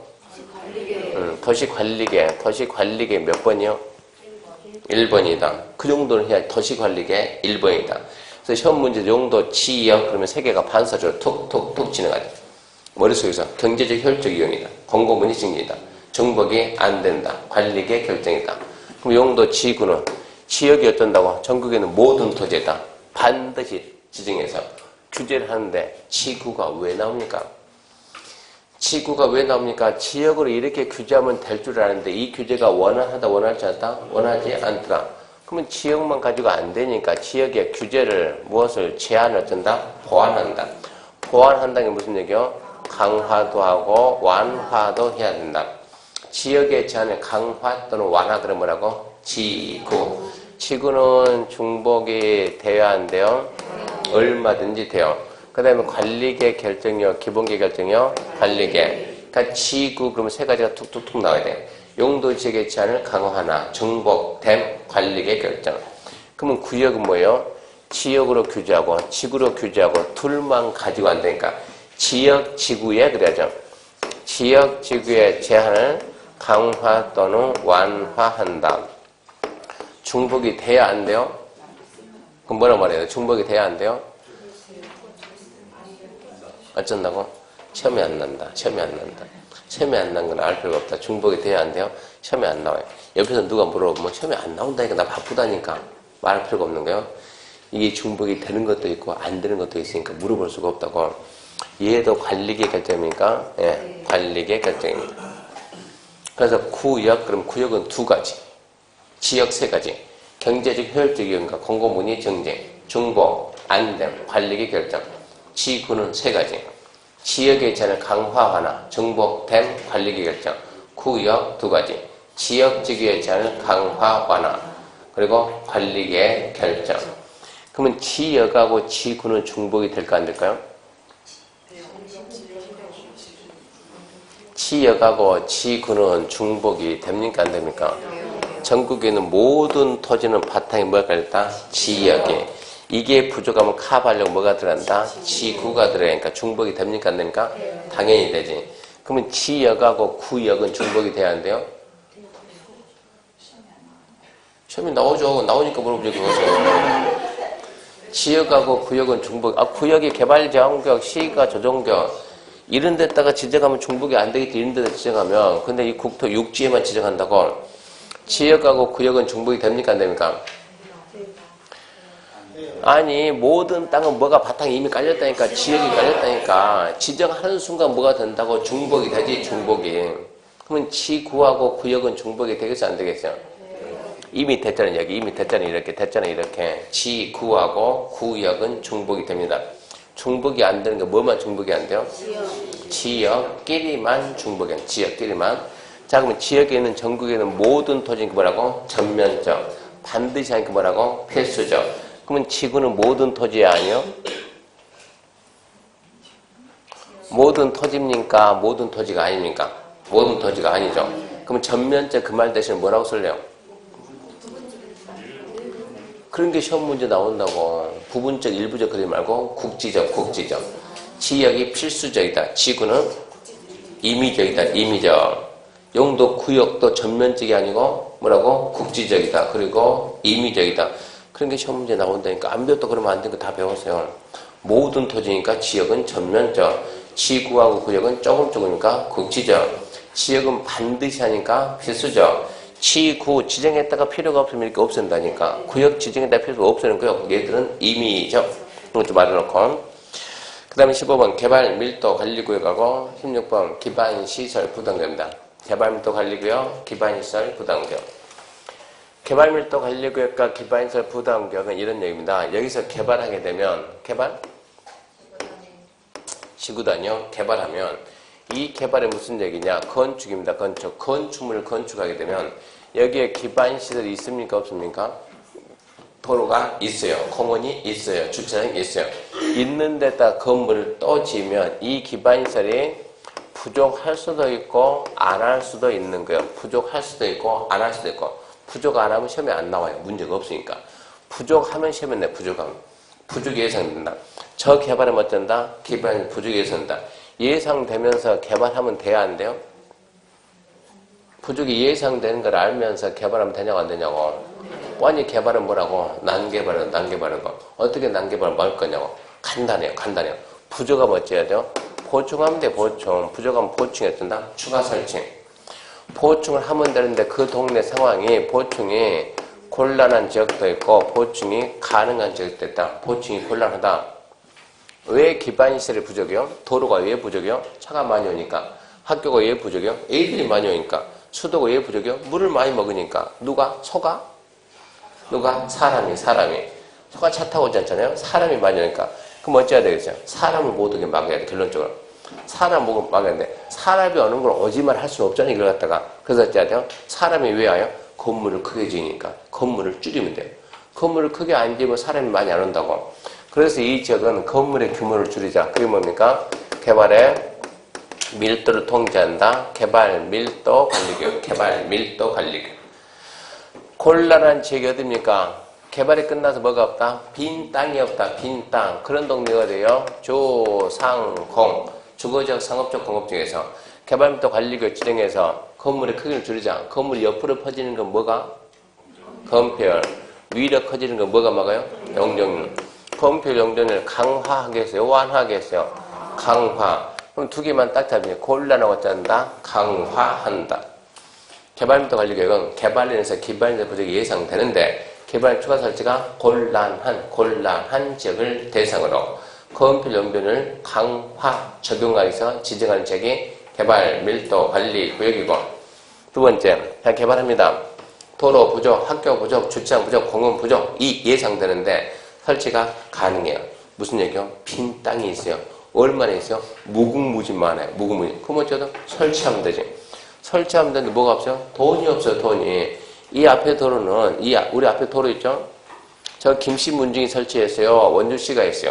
도시관리계획 몇 번이요? 1번이다. 그 정도는 해야 도시관리계획 1번이다. 그래서 시험 문제 용도 지역 그러면 세 개가 반사적으로 툭툭툭 지나가죠. 머릿속에서 경제적 효율적 이용이다. 공공문이 증진이다. 중복이 안 된다. 관리계 결정이다. 그럼 용도 지구는 지역이 어쩐다고? 전국에는 모든 토지에다 반드시 지정해서 규제를 하는데 지구가 왜 나옵니까? 지구가 왜 나옵니까? 지역으로 이렇게 규제하면 될 줄 아는데 이 규제가 원하다 원하지 않다? 원하지 않더라. 그러면 지역만 가지고 안 되니까 지역의 규제를 무엇을 제한을 어쩐다? 보완한다. 보완한다는 게 무슨 얘기요? 강화도 하고 완화도 해야 된다. 지역의 제한을 강화 또는 완화 그러면 뭐라고? 지구. 지구는 중복이 돼야 한대요. 얼마든지 돼요. 그 다음에 관리계 결정이요, 기본계 결정이요, 관리계. 그러니까 지구 그러면 세 가지가 툭툭툭 나와야 돼. 용도 지역의 제한을 강화하나, 중복됨, 관리계 결정. 그러면 구역은 뭐예요? 지역으로 규제하고 지구로 규제하고 둘만 가지고 안 되니까 지역 지구에 그래야죠. 지역 지구의 제한을 강화 또는 완화한다. 중복이 돼야 안 돼요? 그럼 뭐라고 말해야 돼요? 중복이 돼야 안 돼요? 어쩐다고? 시험이 안 난다. 시험이 안 난 건 알 필요가 없다. 중복이 돼야 안 돼요? 시험이 안 나와요. 옆에서 누가 물어보면 시험이 안 나온다니까 나 바쁘다니까 말할 필요가 없는 거예요. 이게 중복이 되는 것도 있고 안 되는 것도 있으니까 물어볼 수가 없다고. 얘도 관리계 결정입니까? 예, 관리계 결정입니다. 그래서 구역, 그럼 구역은 두 가지. 지역 세 가지. 경제적 효율적인가 공공문의 정쟁, 중복, 안됨, 관리계 결정. 지구는 세 가지. 지역의 제한을 강화하나, 중복됨, 관리계 결정. 구역 두 가지. 지역 지구의 제한을 강화하나, 그리고 관리계 결정. 그러면 지역하고 지구는 중복이 될까 안 될까요? 지역하고 지구는 중복이 됩니까 안 됩니까? 전국에 있는 모든 토지는 바탕에 뭐가 있다? 지역에. 이게 부족하면 커버하려고 뭐가 들어간다? 지구가 들어가니까 중복이 됩니까 안 됩니까? 당연히 되지. 그러면 지역하고 구역은 중복이 돼야 한대요? 시험이 나오죠. 나오니까 물어보죠. 지역하고 구역은 중복. 구역이 개발자원구역, 시가 조정구역 이런 데다가 지정하면 중복이 안 되겠지. 이런 데다 지정하면. 근데 이 국토 육지에만 지정한다고 지역하고 구역은 중복이 됩니까 안 됩니까? 아니 모든 땅은 뭐가 바탕이 이미 깔렸다니까. 지역이 깔렸다니까. 지정하는 순간 뭐가 된다고? 중복이 되지. 중복이. 그러면 지구하고 구역은 중복이 되겠어 안 되겠어? 이미 됐잖아요. 여기 이미 됐잖아요. 이렇게 됐잖아요. 이렇게. 지구하고 구역은 중복이 됩니다. 중복이 안 되는 게 뭐만 중복이 안 돼요? 지역끼리만 중복이 안 돼요. 지역끼리만. 자 그러면 지역에 있는 전국에 있는 모든 토지는 뭐라고? 전면적. 반드시 하니까 뭐라고? 필수적. 그러면 지구는 모든 토지야 아니요? 모든 토지입니까? 모든 토지가 아닙니까? 모든 토지가 아니죠. 그럼 전면적 그 말 대신 뭐라고 쓸래요? 그런 게 시험 문제 나온다고. 부분적, 일부적 그러지 말고 국지적, 국지적. 지역이 필수적이다. 지구는 임의적이다. 임의적. 용도, 구역도 전면적이 아니고 뭐라고? 국지적이다. 그리고 임의적이다. 그런 게 시험 문제 나온다니까. 안 배웠다 그러면 안 되니까 다 배웠어요. 모든 토지니까 지역은 전면적. 지구하고 구역은 조금이니까 국지적. 지역은 반드시 하니까 필수적. 지구 지정했다가 필요가 없으면 이렇게 없앤다니까. 구역 지정했다가 필요가 없애는 거요. 얘들은 임의적. 이거 좀 말해놓고. 그 다음에 15번 개발 밀도 관리구역하고 16번 기반시설 부담구역입니다. 개발 밀도 관리구역, 기반시설 부담구역. 개발 밀도 관리구역과 기반시설 부담구역은 이런 얘기입니다. 여기서 개발하게 되면 개발? 지구단위요. 개발하면 이 개발이 무슨 얘기냐? 건축입니다. 건축. 건축물을 건축하게 되면 여기에 기반시설이 있습니까? 없습니까? 도로가 있어요. 공원이 있어요. 주차장이 있어요. 있는 데다 건물을 또 지으면 이 기반시설이 부족할 수도 있고 안 할 수도 있는 거예요. 부족할 수도 있고 안 할 수도 있고. 부족 안 하면 시험에 안 나와요. 문제가 없으니까. 부족하면 시험에 내 부족하면. 부족이 예상된다. 저 개발하면 어쩐다? 기반 부족이 예상된다. 예상되면서 개발하면 돼야 안 돼요? 부족이 예상되는 걸 알면서 개발하면 되냐고 안 되냐고. 뻔히 개발은 뭐라고? 난개발은 난개발이고. 어떻게 난개발을 뭐 할 거냐고. 간단해요. 간단해요. 부족하면 어찌해야 돼요? 보충하면 돼. 보충. 부족하면 보충해야 된다. 추가 설치. 보충을 하면 되는데 그 동네 상황이 보충이 곤란한 지역도 있고 보충이 가능한 지역도 있다. 보충이 곤란하다. 왜 기반시설이 부족해요? 도로가 왜 부족해요? 차가 많이 오니까. 학교가 왜 부족해요? 애들이 많이 오니까. 수도가 왜 부족해요? 물을 많이 먹으니까. 누가? 소가? 누가? 사람이. 소가 차 타고 오지 않잖아요? 사람이 많이 오니까. 그럼 어찌해야 되겠어요? 사람을 못 오게 막아야 돼. 결론적으로. 사람 못 막아야 되는데 사람이 오는 걸 오지만 할 수는 없잖아요. 이걸 갖다가. 그래서 어찌해야 돼요? 사람이 왜 와요? 건물을 크게 지으니까. 건물을 줄이면 돼요. 건물을 크게 안 지으면 사람이 많이 안 온다고. 그래서 이 지역은 건물의 규모를 줄이자. 그게 뭡니까? 개발의 밀도를 통제한다. 개발 밀도 관리교육. 개발 밀도 관리교육. 곤란한 지역이 어딥니까? 개발이 끝나서 뭐가 없다? 빈 땅이 없다. 빈 땅. 그런 동네가 돼요. 조상공. 주거지역, 상업적, 공업지역에서 개발 밀도 관리교육 지정해서 건물의 크기를 줄이자. 건물이 옆으로 퍼지는 건 뭐가? 건폐율. 위로 커지는 건 뭐가 막아요? 용적률. 건폐율 용적률을 강화하게 했어요. 완화하게 했어요. 강화. 그럼 두 개만 딱 잡으면 곤란하고 짠다. 강화한다. 개발밀도 관리계획은 개발인에서 기반인의 부족이 예상되는데 개발 추가 설치가 곤란한 지역을 대상으로 건폐율 용적률을 강화 적용하여서 지정하는 지역이 개발밀도 관리구역이고 두 번째, 개발합니다. 도로 부족, 학교 부족, 주차장 부족, 공원 부족 이 예상되는데 설치가 가능해요. 무슨 얘기요? 빈 땅이 있어요. 얼마나 있어요? 무궁무진만해요. 무궁무진. 그럼 어쩌다 설치하면 되지. 설치하면 되는데 뭐가 없어요? 돈이 없어요. 돈이. 이 앞에 도로는 우리 앞에 도로 있죠? 저 김씨 문중이 설치했어요. 원주시가 했어요.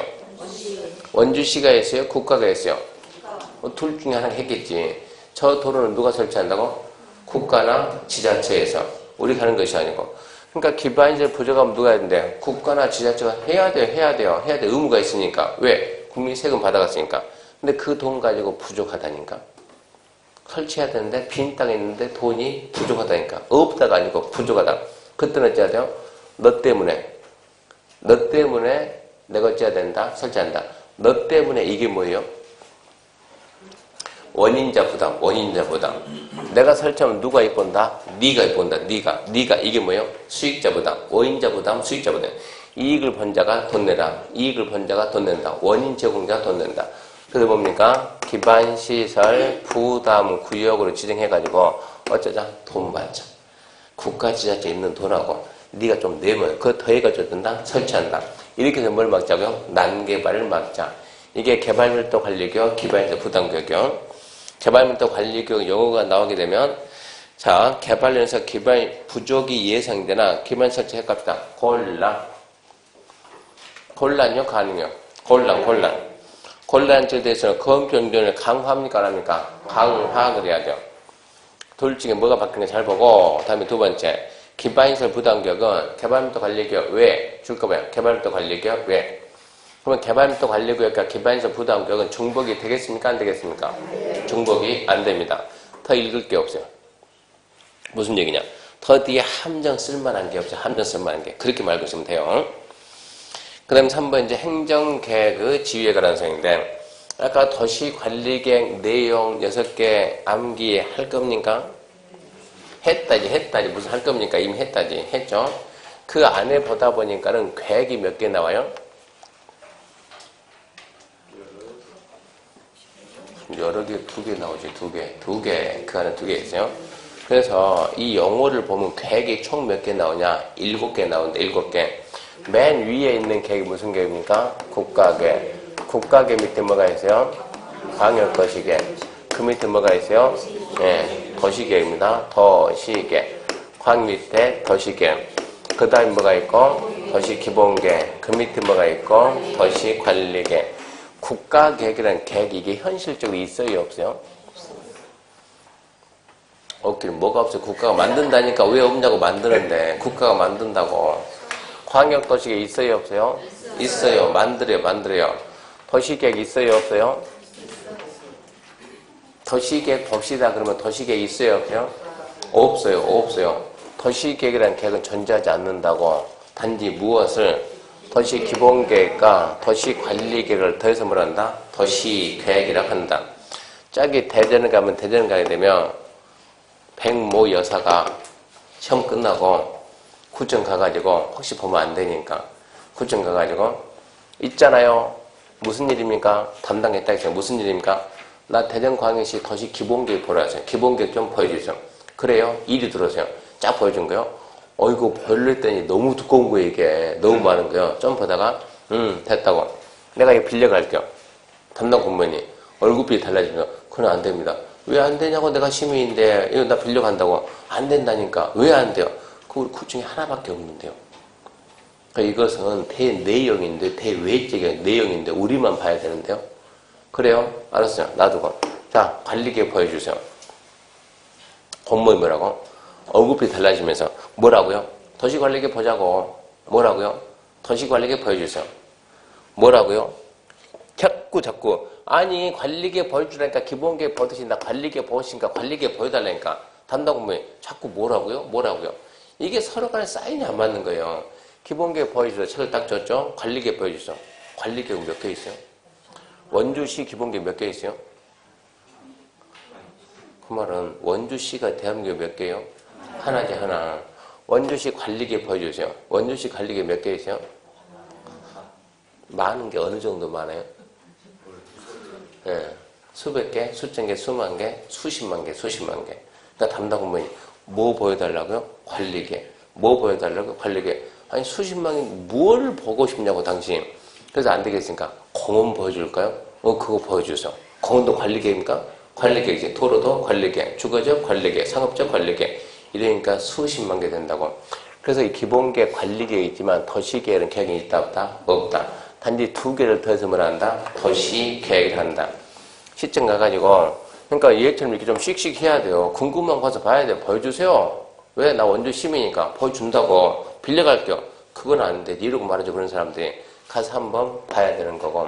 원주시가 했어요. 국가가 했어요. 둘 중에 하나 했겠지. 저 도로는 누가 설치한다고? 국가나 지자체에서. 우리가 하는 것이 아니고. 그러니까 기반시설 부족하면 누가 해야 되는데 국가나 지자체가 해야 돼요. 의무가 있으니까. 왜? 국민이 세금 받아갔으니까. 근데 그 돈 가지고 부족하다니까. 설치해야 되는데 빈 땅에 있는데 돈이 부족하다니까. 없다가 아니고 부족하다. 그때는 어찌해야 돼요? 너 때문에 내가 어찌해야 된다? 설치한다. 너 때문에 이게 뭐예요? 원인자 부담, 원인자 부담. 내가 설치하면 누가 입본다? 네가 입본다. 네가 이게 뭐예요? 수익자 부담, 원인자 부담, 수익자 부담. 이익을 번 자가 돈 내라. 이익을 번 자가 돈 낸다. 원인 제공자가 돈 낸다. 그래서 뭡니까? 기반시설 부담 구역으로 지정해가지고 어쩌자? 돈 받자. 국가지자체에 있는 돈하고 네가 좀 내면 그거 더해가지고 든다? 설치한다. 이렇게 해서 뭘 막자고요? 난개발을 막자. 이게 개발밀도 관리교육, 기반시설 부담교육. 개발밀도 관리교육 용어가 나오게 되면 자, 개발련에서 기반 부족이 예상되나 기반 설치 해갑시다. 곤란요, 가능요? 곤란죄에 대해서는 검경련을 강화합니까, 안 합니까? 강화 그래야 돼요. 둘 중에 뭐가 바뀌는지 잘 보고, 다음에 두 번째. 기반시설 부담교육은 개발밀도 관리교육 왜? 줄 거 봐요. 개발밀도 관리교육 왜? 그러면 개발밀도 관리구역과 기반시설 부담교육은 중복이 되겠습니까? 안 되겠습니까? 중복이 안 됩니다. 더 읽을 게 없어요. 무슨 얘기냐? 더 뒤에 함정 쓸만한 게 없어요. 함정 쓸만한 게. 그렇게 말고 있으면 돼요. 그 다음에 3번 이제 행정계획의 지휘에 관한 사항인데 아까 도시관리계획 내용 6개 암기할 겁니까? 했다지. 무슨 할 겁니까? 이미 했죠? 그 안에 보다 보니까는 계획이 몇 개 나와요? 여러 개, 2개 나오지, 2개. 그 안에 2개 있어요. 그래서 이 용어를 보면 계획이 총 몇 개 나오냐? 7개 나오는데, 7개. 맨 위에 있는 계획이 무슨 계획입니까? 국가계획. 국가계획 밑에 뭐가 있어요? 광역도시계획. 그 밑에 뭐가 있어요? 네, 도시계획입니다. 도시계획. 광 밑에 도시계획. 그 다음에 뭐가 있고? 도시기본계획. 그 밑에 뭐가 있고? 도시관리계획. 국가계획이라는 계획이 이게 현실적으로 있어요, 없어요? 없기는 뭐가 없어요? 국가가 만든다니까 왜 없냐고 만드는데 국가가 만든다고. 광역도시계획 있어요, 없어요? 있어요. 만들어요. 도시계획 있어요, 없어요? 도시계획 봅시다. 그러면 도시계획 있어요, 없어요? 없어요. 도시계획이라는 계획은 존재하지 않는다고. 단지 무엇을? 도시기본계획과 도시관리계획을 더해서 뭘 한다? 도시계획이라고 한다. 짝이 대전을 가면 대전을 가게 되면 백모 여사가 시험 끝나고 구청 가가지고 혹시 보면 안 되니까 구청 가가지고 있잖아요. 무슨 일입니까? 담당했다 했어요. 무슨 일입니까? 나 대전광역시 도시기본계획 보러 왔어요. 기본계획 좀 보여주세요. 그래요? 일이 들어오세요. 쫙 보여준 거요. 어이구 별로 했더니 너무 두꺼운 거예요. 이게 너무 많은 거예요. 좀 보다가 됐다고. 내가 이거 빌려갈게요. 담당 공무원이 월급비 달라지면 그건 안 됩니다. 왜 안 되냐고. 내가 시민인데 이거 나 빌려간다고. 안 된다니까. 왜 안 돼요? 그 중에 하나밖에 없는데요. 그러니까 이것은 대내용인데 대외적인 내용인데 우리만 봐야 되는데요. 그래요? 알았어요. 놔두고. 자, 관리계획 보여주세요. 공무원이 뭐라고? 월급비 달라지면서 뭐라고요? 도시관리계획 보자고. 뭐라고요? 도시관리계획 보여주세요. 뭐라고요? 자꾸 아니 관리계획 보여주라니까 기본계획 보듯이 나 관리계획 보시니까 관리계획 보여달라니까 담당 공무원이 자꾸 뭐라고요? 이게 서로 간에 사인이 안 맞는 거예요. 기본계획 보여주세요. 책을 딱 줬죠? 관리계획 보여주세요. 관리계획 몇 개 있어요? 원주시 기본계획 몇 개 있어요? 그 말은 원주시가 대한민국에 몇 개요? 하나지, 하나. 원주시 관리계획 보여주세요. 원주시 관리계획 몇 개 있어요? 많은 게 어느 정도 많아요? 예, 수백 개, 수천 개, 수만 개, 수십만 개. 그러니까 담당 공무원이 뭐 보여달라고요? 관리계획. 뭐 보여달라고요? 관리계획. 아니 수십만 개 뭘 보고 싶냐고 당신. 그래서 안 되겠으니까 공원 보여줄까요? 그거 보여주세요. 공원도 관리계획입니까? 관리계획이지. 도로도 관리계획, 주거적 관리계획, 상업적 관리계획. 이러니까 수십만 개 된다고. 그래서 이 기본계획 관리계획이 있지만 도시계획은 계획이 있다 없다? 없다. 단지 2개를 더해서 뭘 한다? 도시계획을 한다. 시청 가가지고 그러니까 얘처럼 이렇게 좀 씩씩 해야 돼요. 궁금한 거 가서 봐야 돼요. 보여주세요. 왜? 나 원주 시민이니까 보여준다고. 빌려갈게요. 그건 아닌데 이러고 말하죠. 그런 사람들이. 가서 한번 봐야 되는 거고.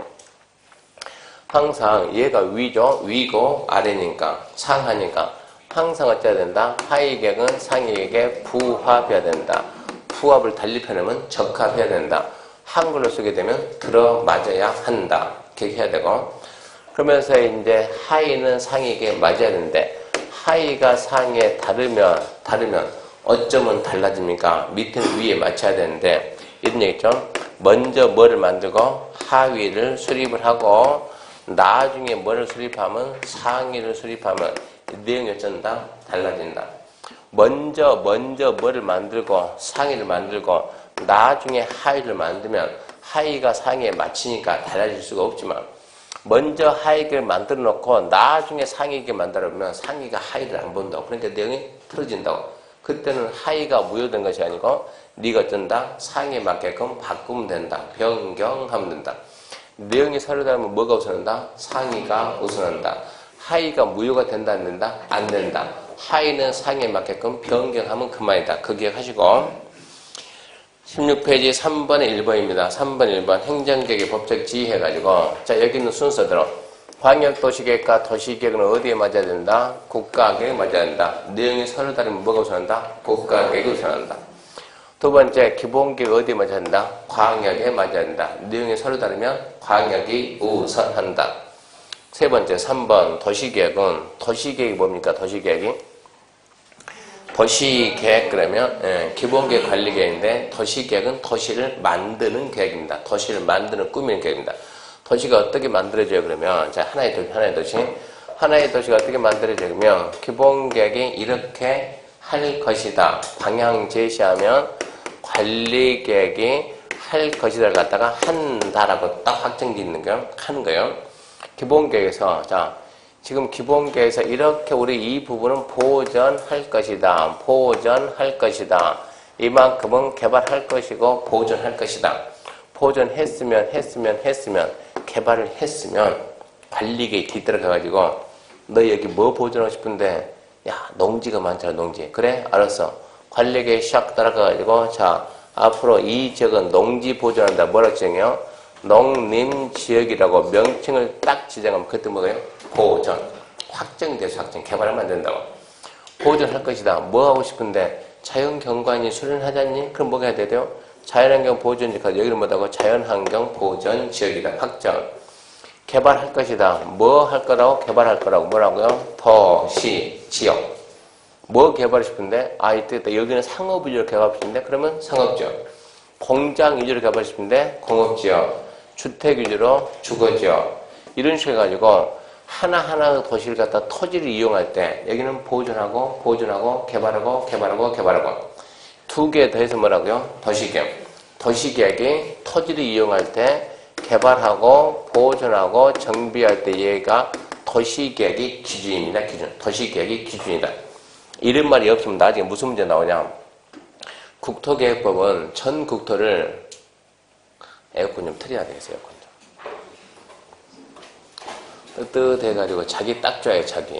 항상 얘가 위죠. 위고 아래니까 상하니까 항상 어째야 된다? 하위계획은 상위계획에 부합해야 된다. 부합을 달리 표현하면 적합해야 된다. 한글로 쓰게 되면 들어맞아야 한다. 이렇게 해야 되고. 그러면서 이제 하이는 상에게 맞아야 되는데 하이가 상에 다르면 어쩌면 달라집니까? 밑에는 위에 맞춰야 되는데 이런 얘기죠. 먼저 뭐를 만들고 하위를 수립을 하고 나중에 뭐를 수립하면 상위를 수립하면 내용이 어쩐다? 달라진다. 먼저 뭐를 만들고 상위를 만들고 나중에 하위를 만들면 하위가 상위에 맞추니까 달라질 수가 없지만 먼저 하위를 만들어 놓고 나중에 상위를 만들어 보면 상위가 하위를 안 본다고. 그러니까 내용이 틀어진다고. 그때는 하위가 무효된 것이 아니고 네가 어쩐다? 상위에 맞게끔 바꾸면 된다. 변경하면 된다. 내용이 서로 다르면 뭐가 우선한다? 상위가 우선한다. 하위가 무효가 된다 안 된다? 안 된다. 하위는 상위에 맞게끔 변경하면 그만이다. 그 기억하시고 16페이지 3번의 1번입니다. 3번 1번 행정계획의 법적 지위 해가지고 자 여기 있는 순서대로 광역도시계획과 도시계획은 어디에 맞아야 된다? 국가계획에 맞아야 된다. 내용이 서로 다르면 뭐가 우선한다? 국가계획이 우선한다. 두 번째 기본계획 어디에 맞아야 된다? 광역에 맞아야 된다. 내용이 서로 다르면 광역이 우선한다. 세 번째 3번 도시계획은 도시계획이 뭡니까? 도시계획이 도시계획 그러면 기본계획 관리계획인데 도시계획은 도시를 만드는 계획입니다. 도시를 만드는 꾸미는 계획입니다. 도시가 어떻게 만들어져요? 그러면 자 하나의 도시가 어떻게 만들어져요? 그러면 기본계획이 이렇게 할 것이다. 방향 제시하면 관리계획이 할 것이다를 갖다가 한다라고 딱 확정짓는 거 하는 거예요. 기본계획에서 자 지금 기본계획에서 이렇게 우리 이 부분은 보존할 것이다. 보존할 것이다. 이만큼은 개발할 것이고 보존할 것이다. 보존했으면 개발을 했으면 관리계획 뒤따라가가지고 너 여기 뭐 보존하고 싶은데 야 농지가 많잖아 농지. 그래 알았어. 관리계획 샥 따라가가지고 자 앞으로 이 지역은 농지 보존한다. 뭐라고 지정해요? 농림지역이라고 명칭을 딱 지정하면 그때 뭐예요? 보존. 확정돼서 개발하면 안 된다고. 보존할 것이다. 뭐 하고 싶은데 자연경관이 수련하잖니? 그럼 뭐가 해야 돼요? 자연환경 보존지역 여기는 뭐라고? 자연환경 보존지역이다. 확정. 개발할 것이다. 뭐 할 거라고? 개발할 거라고. 뭐라고요? 도시, 지역. 뭐 개발하고 싶은데? 아, 이때 여기는 상업 위주로 개발하고 싶은데? 그러면 상업지역. 공장 위주로 개발하고 싶은데? 공업지역. 주택 위주로 주거지역. 이런 식으로 해가지고 하나하나 도시를 갖다 토지를 이용할 때 여기는 보존하고 개발하고 두 개 더해서 뭐라고요? 도시계획. 도시계획이 토지를 이용할 때 개발하고 보존하고 정비할 때 얘가 도시계획이 기준입니다. 기준. 도시계획이 기준이다. 이런 말이 없으면 나중에 무슨 문제 나오냐? 국토계획법은 전 국토를 에어컨 좀 틀어야 되겠어요. 에어컨 좀. 뜨뜻해가지고 자기 딱 좋아요. 자기.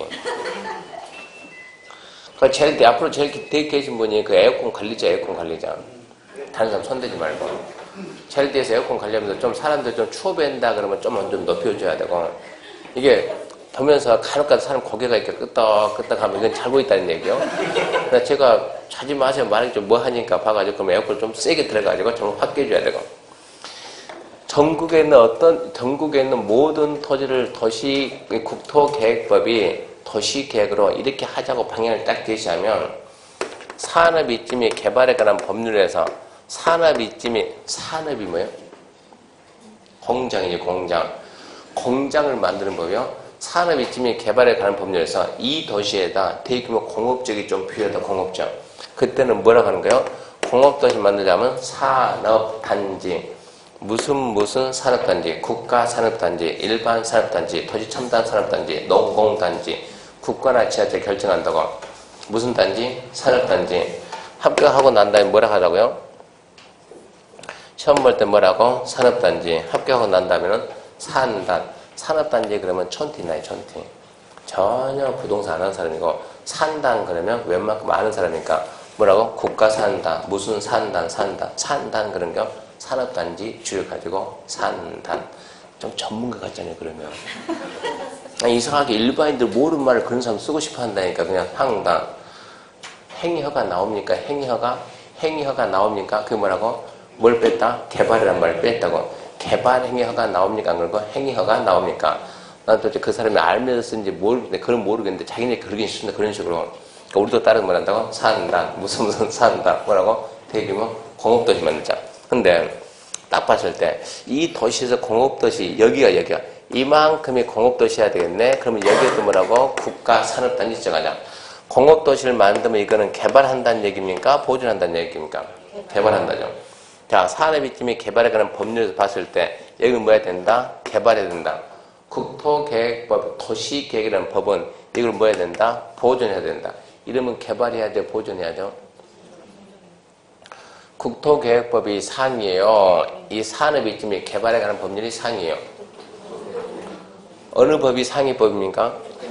앞으로 제일 뒤에 계신 분이 그 에어컨 관리자. 다른 사람 손대지 말고. 제일 뒤에서 에어컨 관리하면서 좀 사람들 좀 추워 보인다 그러면 좀 높여줘야 되고. 이게 보면서 간혹가다 사람 고개가 이렇게 끄덕끄덕 하면 이건 잘고 있다는 얘기요. 그래서 제가 자지 마세요. 말하기 좀 뭐 하니까 봐가지고 그럼 에어컨 좀 세게 들어가지고 좀 확 깨줘야 되고. 전국에 있는 모든 토지를 국토계획법이 도시계획으로 이렇게 하자고 방향을 딱 제시하면 산업이 개발에 관한 법률에서 산업이 뭐예요? 공장이죠, 공장. 공장을 만드는 법이요. 산업이 개발에 관한 법률에서 이 도시에다 대규모 공업적이 좀 필요하다, 공업적. 그때는 뭐라고 하는 거예요? 공업도시 만들자면 산업단지. 무슨 산업단지, 국가산업단지, 일반산업단지, 토지첨단산업단지, 농공단지, 국가나 지자체 결정한다고. 무슨 단지? 산업단지. 합격하고 난 다음에 뭐라 하라고요? 시험 볼 때 뭐라고? 산업단지. 합격하고 난 다음에는 산단. 산업단지 그러면 촌티 나요, 촌티. 전혀 부동산 안 하는 사람이고, 산단 그러면 웬만큼 아는 사람이니까 뭐라고? 국가산단. 무슨 산단. 산단 그런 거. 산업단지 줄여가지고 산단. 좀 전문가 같잖아요, 그러면. 이상하게 일반인들 모르는 말을 그런 사람 쓰고 싶어 한다니까. 그냥 항단. 행위허가 나옵니까? 행위허가 나옵니까? 그게 뭐라고? 뭘 뺐다? 개발이란 말을 뺐다고. 개발 행위허가 나옵니까? 안 그러고 행위허가 나옵니까? 난 도대체 그 사람이 알면서 쓴지 모르겠는데, 그건 모르겠는데, 자기네 그러긴 싫은데, 그런 식으로. 그러니까 우리도 따로 뭐 한다고? 산다. 무슨 산다. 뭐라고? 대규모 공업도시 만들자. 근데, 딱 봤을 때, 이 도시에서 공업도시, 여기가. 이만큼이 공업도시여야 되겠네? 그러면 여기에도 뭐라고? 국가산업단지 지정하자. 공업도시를 만들면 이거는 개발한다는 얘기입니까? 보존한다는 얘기입니까? 개발한다죠. 자, 산업이쯤이 개발에 관한 법률에서 봤을 때, 여기는 뭐 해야 된다? 개발해야 된다. 국토계획법, 도시계획이라는 법은 이걸 뭐 해야 된다? 보존해야 된다. 이러면 개발해야 돼, 보존해야 돼? 국토계획법이 상이에요. 이 산업이쯤이 개발에 관한 법률이 상이에요. 어느 법이 상위법입니까?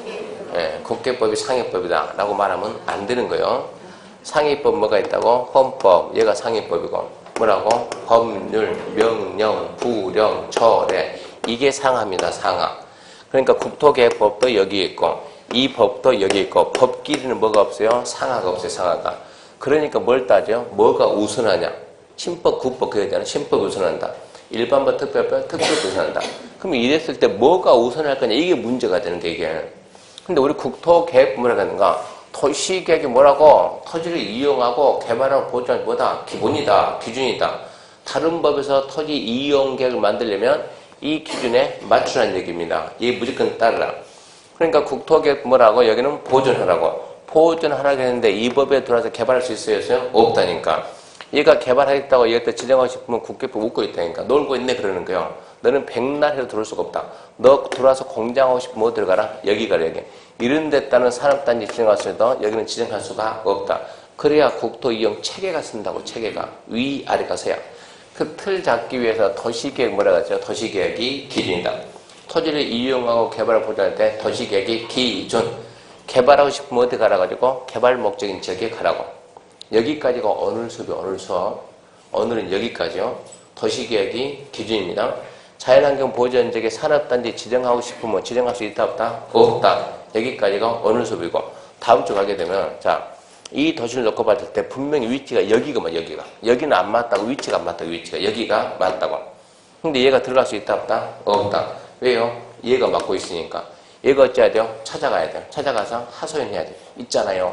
네, 국계법이 상위법이다 라고 말하면 안 되는 거예요. 상위법 뭐가 있다고? 헌법, 얘가 상위법이고 뭐라고? 법률, 명령, 부령, 처례 이게 상하입니다. 상하. 그러니까 국토계획법도 여기 있고 이 법도 여기 있고 법끼리는 뭐가 없어요? 상하가 없어요. 상하가. 그러니까 뭘 따져? 뭐가 우선하냐? 신법, 국법 그거 있잖아. 신법 우선한다. 일반법, 특별법, 특별법 우선한다. 그럼 이랬을 때 뭐가 우선할 거냐? 이게 문제가 되는 게 이게. 근데 우리 국토계획 뭐라고 하는가? 도시계획이 뭐라고? 토지를 이용하고 개발하고 보존하는 뭐다? 기본이다. 기준이다. 다른 법에서 토지 이용계획을 만들려면 이 기준에 맞추라는 얘기입니다. 이 무조건 따르라. 그러니까 국토계획 뭐라고? 여기는 보존하라고. 보존하라고 했는데 이 법에 들어와서 개발할 수 있어요? 없다니까. 얘가 개발하겠다고 얘한테 지정하고 싶으면 국계법 웃고 있다니까. 놀고 있네 그러는 거예요. 너는 백날 해도 들어올 수가 없다. 너 들어와서 공장하고 싶으면 뭐 들어가라? 여기 가라 여기. 이런 데 따른 산업단지 지정할수도 여기는 지정할 수가 없다. 그래야 국토이용 체계가 쓴다고. 체계가. 위아래가 서야. 그 틀 잡기 위해서 도시계획 뭐라고 하죠? 도시계획이 기준이다. 토지를 이용하고 개발을 보존할 때 도시계획이 기준. 개발하고 싶으면 어디 가라 가지고 개발 목적인 지역에 가라고. 여기까지가 오늘 수업이 오늘 수업. 오늘은 여기까지요. 도시계획이 기준입니다. 자연환경 보존 지역에 산업단지 지정하고 싶으면 지정할 수 있다 없다? 없다. 여기까지가 오늘 수업이고 다음 주 가게 되면 자, 이 도시를 놓고 봤을 때 분명히 위치가 여기가 여기가. 여기는 안 맞다고 위치가 안 맞다고 위치가. 여기가 맞다고. 근데 얘가 들어갈 수 있다 없다? 없다. 왜요? 얘가 맡고 있으니까. 얘가 어찌해야 돼요? 찾아가야 돼요. 찾아가서 하소연해야 돼요. 있잖아요.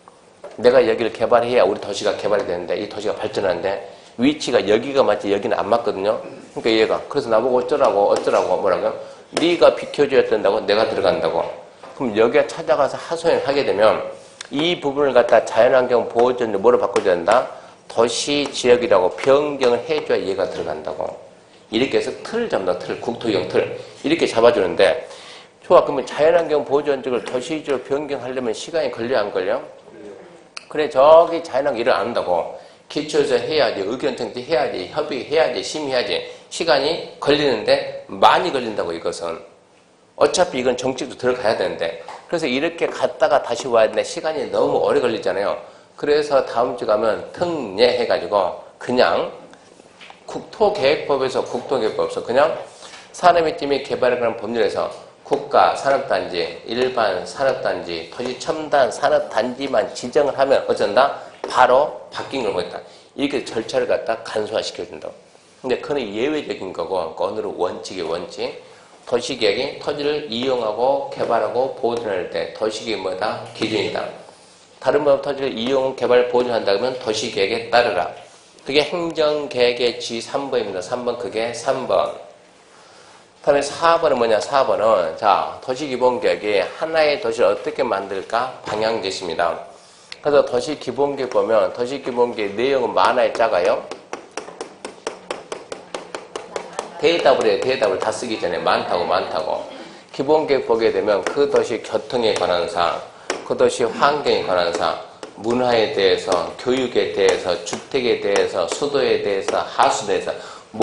내가 여기를 개발해야 우리 도시가 개발이 되는데 이 도시가 발전하는데 위치가 여기가 맞지 여기는 안 맞거든요. 그러니까 얘가 그래서 나보고 어쩌라고 뭐라고요? 네가 비켜줘야 된다고 내가 들어간다고. 그럼 여기에 찾아가서 하소연을 하게 되면 이 부분을 갖다 자연환경 보호전을 뭐로 바꿔줘야 된다? 도시지역이라고 변경을 해줘야 얘가 들어간다고. 이렇게 해서 틀을 잡는다. 틀, 국토이용 틀. 이렇게 잡아주는데 좋아. 그러면 자연환경 보호전적을 도시지역으로 변경하려면 시간이 걸려 안 걸려? 그래 저기 자연환경 일을 안 한다고. 기초에서 해야지, 의견통지 해야지, 협의해야지, 심의해야지. 시간이 걸리는데 많이 걸린다고 이것은. 어차피 이건 정책도 들어가야 되는데. 그래서 이렇게 갔다가 다시 와야 되는데 시간이 너무 오래 걸리잖아요. 그래서 다음 주 가면 특례해가지고 그냥 국토계획법에서 그냥 산업이쯤이 개발에 관한 법률에서 국가 산업단지, 일반 산업단지, 토지첨단 산업단지만 지정을 하면 어쩐다? 바로 바뀐 걸 보겠다. 이렇게 절차를 갖다 간소화시켜준다고. 근데 그건 예외적인 거고, 오늘은 원칙이 원칙. 도시계획이 토지를 이용하고 개발하고 보존할 때 도시계획이 뭐다? 기준이다. 다른 법 토지를 이용, 개발, 보존한다 그러면 도시계획에 따르라. 그게 행정계획의 G3번입니다. 3번 그게 3번. 다음에 4번은 뭐냐? 4번은 자 도시기본계획이 하나의 도시를 어떻게 만들까? 방향제시입니다. 그래서 도시기본계획 보면 도시기본계획 내용은 많아요? 작아요? 대답을 해요. 대답을 다 쓰기 전에 많다고. 기본계획 보게 되면 그 도시 교통에 관한 사항, 그 도시 환경에 관한 사항, 문화에 대해서, 교육에 대해서, 주택에 대해서, 수도에 대해서, 하수에 대해서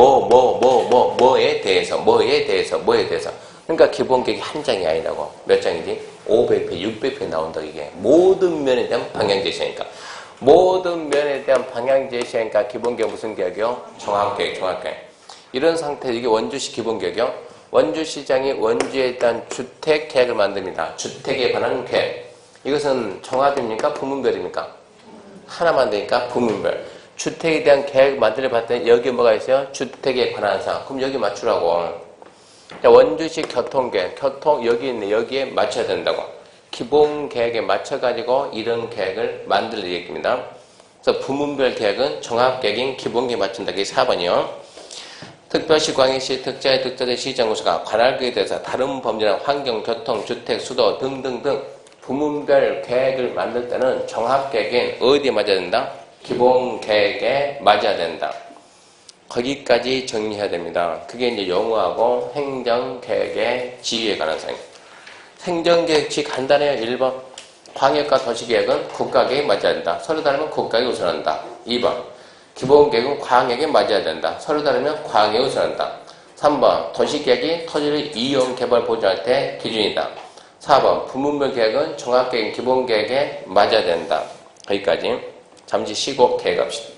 뭐에 대해서. 그러니까 기본계획이 한 장이 아니라고. 몇 장이지? 500회, 600회 나온다 이게. 모든 면에 대한 방향제시니까. 모든 면에 대한 방향제시니까 기본계획 무슨 계획이요? 종합계획. 이런 상태에서 이게 원주시 기본계획이요. 원주시장이 원주에 대한 주택계획을 만듭니다. 주택에 관한 계획. 이것은 종합입니까? 부문별입니까? 하나만 되니까 부문별. 주택에 대한 계획 만들어 봤더니 여기 뭐가 있어요? 주택에 관한 사항. 그럼 여기 맞추라고. 자, 원주식 교통계획, 여기 있네. 여기에 맞춰야 된다고. 기본 계획에 맞춰가지고 이런 계획을 만들 얘기입니다. 그래서 부문별 계획은 종합계획인 기본계획에 맞춘다. 그게 4번이요. 특별시, 광역시, 특자의 특자대 시정구수가 관할 계획에 대해서 다른 범죄나 환경, 교통, 주택, 수도 등등등 부문별 계획을 만들 때는 종합계획인 어디에 맞아야 된다? 기본계획에 맞아야 된다. 거기까지 정리해야 됩니다. 그게 이제 용어하고 행정계획의 지위에 관한 사항. 행정계획 지 간단해요. 1번. 광역과 도시계획은 국가계획에 맞아야 된다. 서로 다르면 국가계획이 우선한다. 2번. 기본계획은 광역에 맞아야 된다. 서로 다르면 광역이 우선한다. 3번. 도시계획이 토지를 이용, 개발, 보존할 때 기준이다. 4번. 부문별 계획은 종합계획, 기본계획에 맞아야 된다. 거기까지 잠시 쉬고 계획합시다.